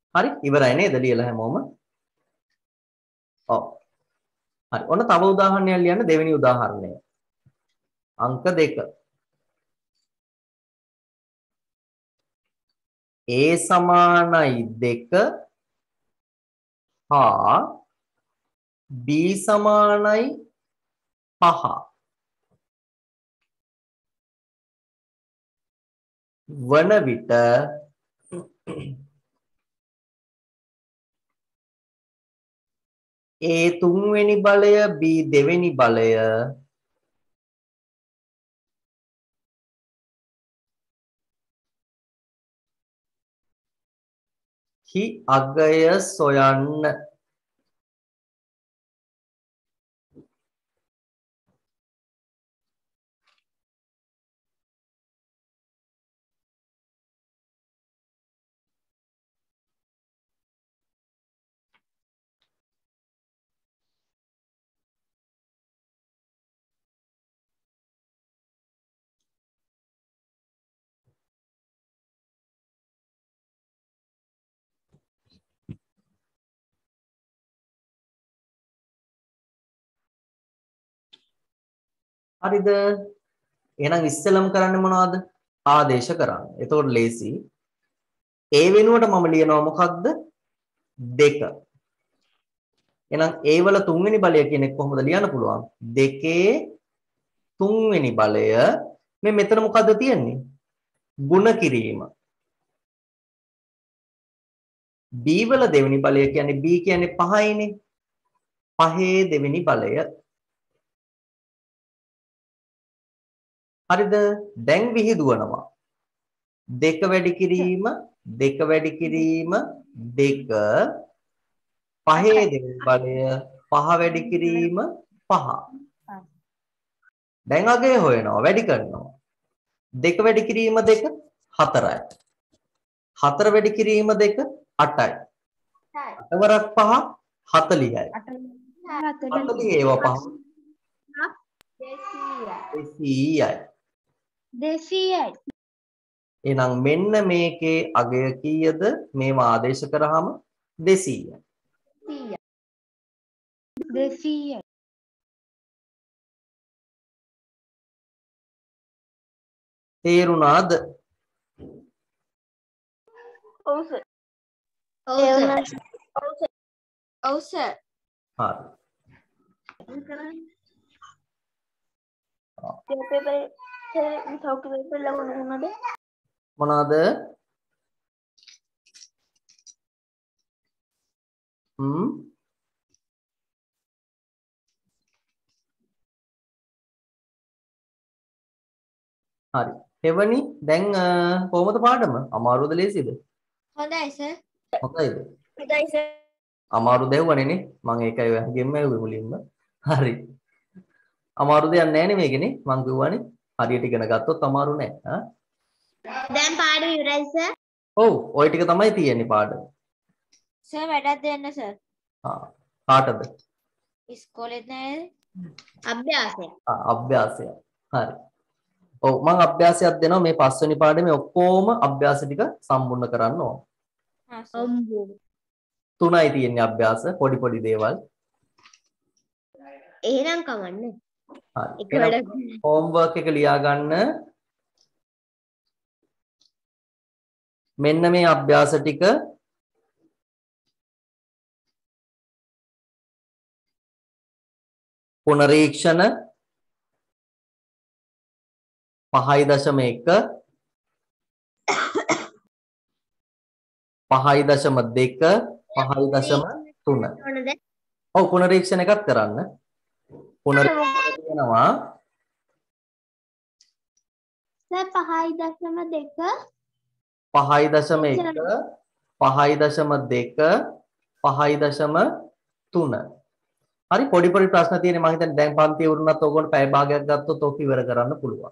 හරි ඉවරයි නේද ලියලා හැමෝම? ඔව්. හරි. ඔන්න තව උදාහරණයක් ලියන්න දෙවෙනි උදාහරණය. අංක දෙක. A සමානයි දෙක හා B සමානයි පහ. වන විට A තුන්වෙනි බලය B දෙවෙනි බලය හි අගය සොයන්න. හරිද? එහෙනම් ඉස්සෙල්ලම කරන්නේ මොනවද? ආදේශ කරන්න. එතකොට ලේසි. A වෙනුවට මම ලියනවා මොකක්ද? දෙක. එහෙනම් A වල තුන්වෙනි බලය කියන්නේ කොහොමද ලියන්න පුළුවන්? දෙකේ තුන්වෙනි බලය මේ මෙතන මොකද්ද තියෙන්නේ? ගුණ කිරීම. B වල දෙවෙනි බලය කියන්නේ B කියන්නේ පහයිනේ. පහේ දෙවෙනි බලය. හරිද? දැන් විහිදුවනවා. දෙක වැඩි කිරීම දෙක වැඩි කිරීම දෙක පහේ දෙවෙනි බලය පහ වැඩි කිරීම පහ. දැන් අගය හොයනවා වැඩි කරනවා. දෙක වැඩි කිරීම දෙක හතරයි. හතර වැඩි කිරීම දෙක අටයි. අටවරක් පහ හතළිහයි. හතළිහ ඒවා පහ දෙසීයයි. දෙසීයයි. එහෙනම් මෙන්න මේකේ අගය කීයද? මේවා ආදේශ කරාම දෙසීයයි. දෙසීයයි. තේරුණාද? ඔව් සර්. ඔව් සර්. ඔව් සර්. හරි. පේපරේ සර් තව පේපර් ලකුණු මොනවාද? හ්ම් හරි. එවනි දැන් කොහොමද පාඩම? අමාරුද ලේසිද? හොඳයි සර්. හොඳයිද? හොඳයි සර්. අමාරු දෙව්වනේ නේ. මම ඒකයි ඔයගෙම ඇහුවේ මුලින්ම. හරි. අමාරු දෙයක් නැහැ නේ මේකනේ. මං කිව්වනේ හරියට ඉගෙන ගත්තොත් අමාරු නෑ. ආ දැන් පාඩම ඉවරයි සර්. ඔව් ඔය ටික තමයි තියෙන්නේ පාඩම. සර් වැඩක් දෙන්න සර්. ආ කාටද? ඉස්කෝලේත් නෑ. අභ්‍යාසය. ආ අභ්‍යාසය. හරි. ඔව් මම අභ්‍යාසයක් දෙනවා මේ පස්වෙනි පාඩමේ ඔක්කොම අභ්‍යාස ටික සම්පූර්ණ කරන්න ඕන. හා සර්. තුනයි තියෙන්නේ අභ්‍යාස පොඩි පොඩි දේවල්. එහෙනම් කවන්නේ. හරි. එක වැඩක්. හෝම්වර්ක් එක ලියා ගන්න. මෙන්න මේ අභ්‍යාස ටික පුනරීක්ෂණ පහයි දශම එක පහයි දශම දෙක පහයි දශම තුන. ඔව් පුනරීක්ෂණ එකක් කරන්න. පුනරීක්ෂණ කරනවා සර් පහයි දශම දෙක පහයි දශම එක පහයි දශම දෙක පහයි දශම තුන. හරි පොඩි පොඩි ප්‍රශ්න තියෙනවා මම හිතන්නේ දැන් පන්තිය වුණත් ඕගොල්ලෝ පැය භාගයක් ගත්තොත් ඕක ඉවර කරන්න පුළුවන්.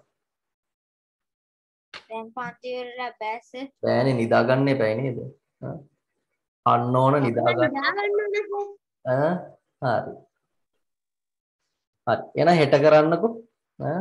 දැන් පන්ති වල අභ්‍යාස. බෑනේ නිදා ගන්න එපා නේද? අන්න ඕන නිදා ගන්න. ඈ හරි. හරි. එහෙනම් හෙට කරන්නකෝ. ඈ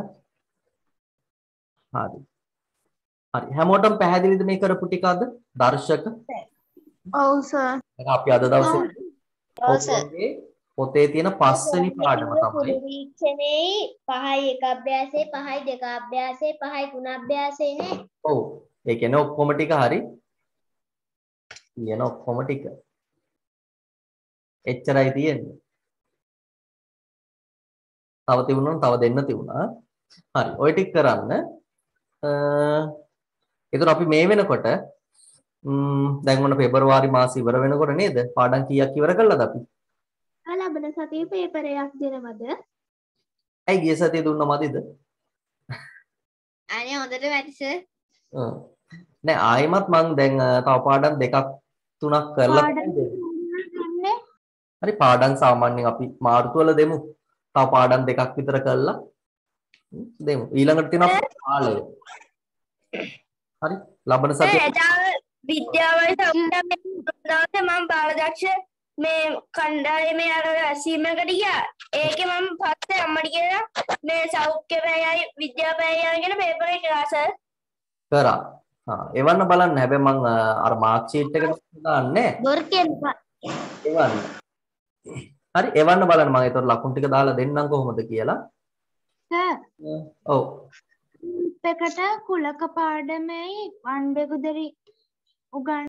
හරි. හරි. හැමෝටම පැහැදිලිද මේ කරපු ටික අද? දර්ශක. ඔව් සර්. එහෙනම් අපි අද දවසේ ඔව් සර්. ඔයගේ පොතේ තියෙන පස්වෙනි පාඩම තමයි නිරීක්ෂණයේ පහයි එක අභ්‍යාසයේ පහයි දෙක අභ්‍යාසයේ පහයි තුන අභ්‍යාසයේ නේ. ඔව් ඒ කියන්නේ ඔක්කොම ටික හරි කියන ඔක්කොම ටික එච්චරයි තියෙන්නේ. තව තිබුණා තව දෙන්න තිබුණා. හරි ඔය ටික කරන්න. අ ඒතර අපි මේ වෙනකොට ම්ම් දැන් මොන පෙබරවාරි මාසෙ ඉවර වෙනකොට නේද? පාඩම් කීයක් ඉවර කළාද අපි? ලබන සතියේ පේපරයක් දෙනවද? ඇයි ගිය සතියේ දුන්න මදිද? අනේ හොඳට වැඩි සර්. ඔව්. නෑ ආයෙමත් මං දැන් තව පාඩම් දෙකක් තුනක් කරලා හරි පාඩම් සාමාන්‍යයෙන් අපි මාර්තු වල දෙමු. තව පාඩම් දෙකක් විතර කරලා දෙමු. ඊළඟට තියෙනවා කාලය. හරි ලබන සතියේ එදාව විද්‍යාවයි සම්බන්ධයෙන් මම බාලදක්ෂ මේ කණ්ඩායමේ අර රැස්වීමකට ගියා. ඒකේ මම පස්සේ අම්මට කියලා මේ සෞඛ්‍ය පැයයි විද්‍යා පැයයි කියන පේපර් එක ගාස කරා. හා එවන්න බලන්න. හැබැයි මං අර මාක් ෂීට් එකට දාන්නේ බොර කියනවා. එවන්න. හරි එවන්න බලන්න මම ඒතර ලකුණු ටික දාලා දෙන්නම් කොහොමද කියලා. සර් ඔව්. එකට කුලක පාඩමයි වන්දෙකුදරි උගන්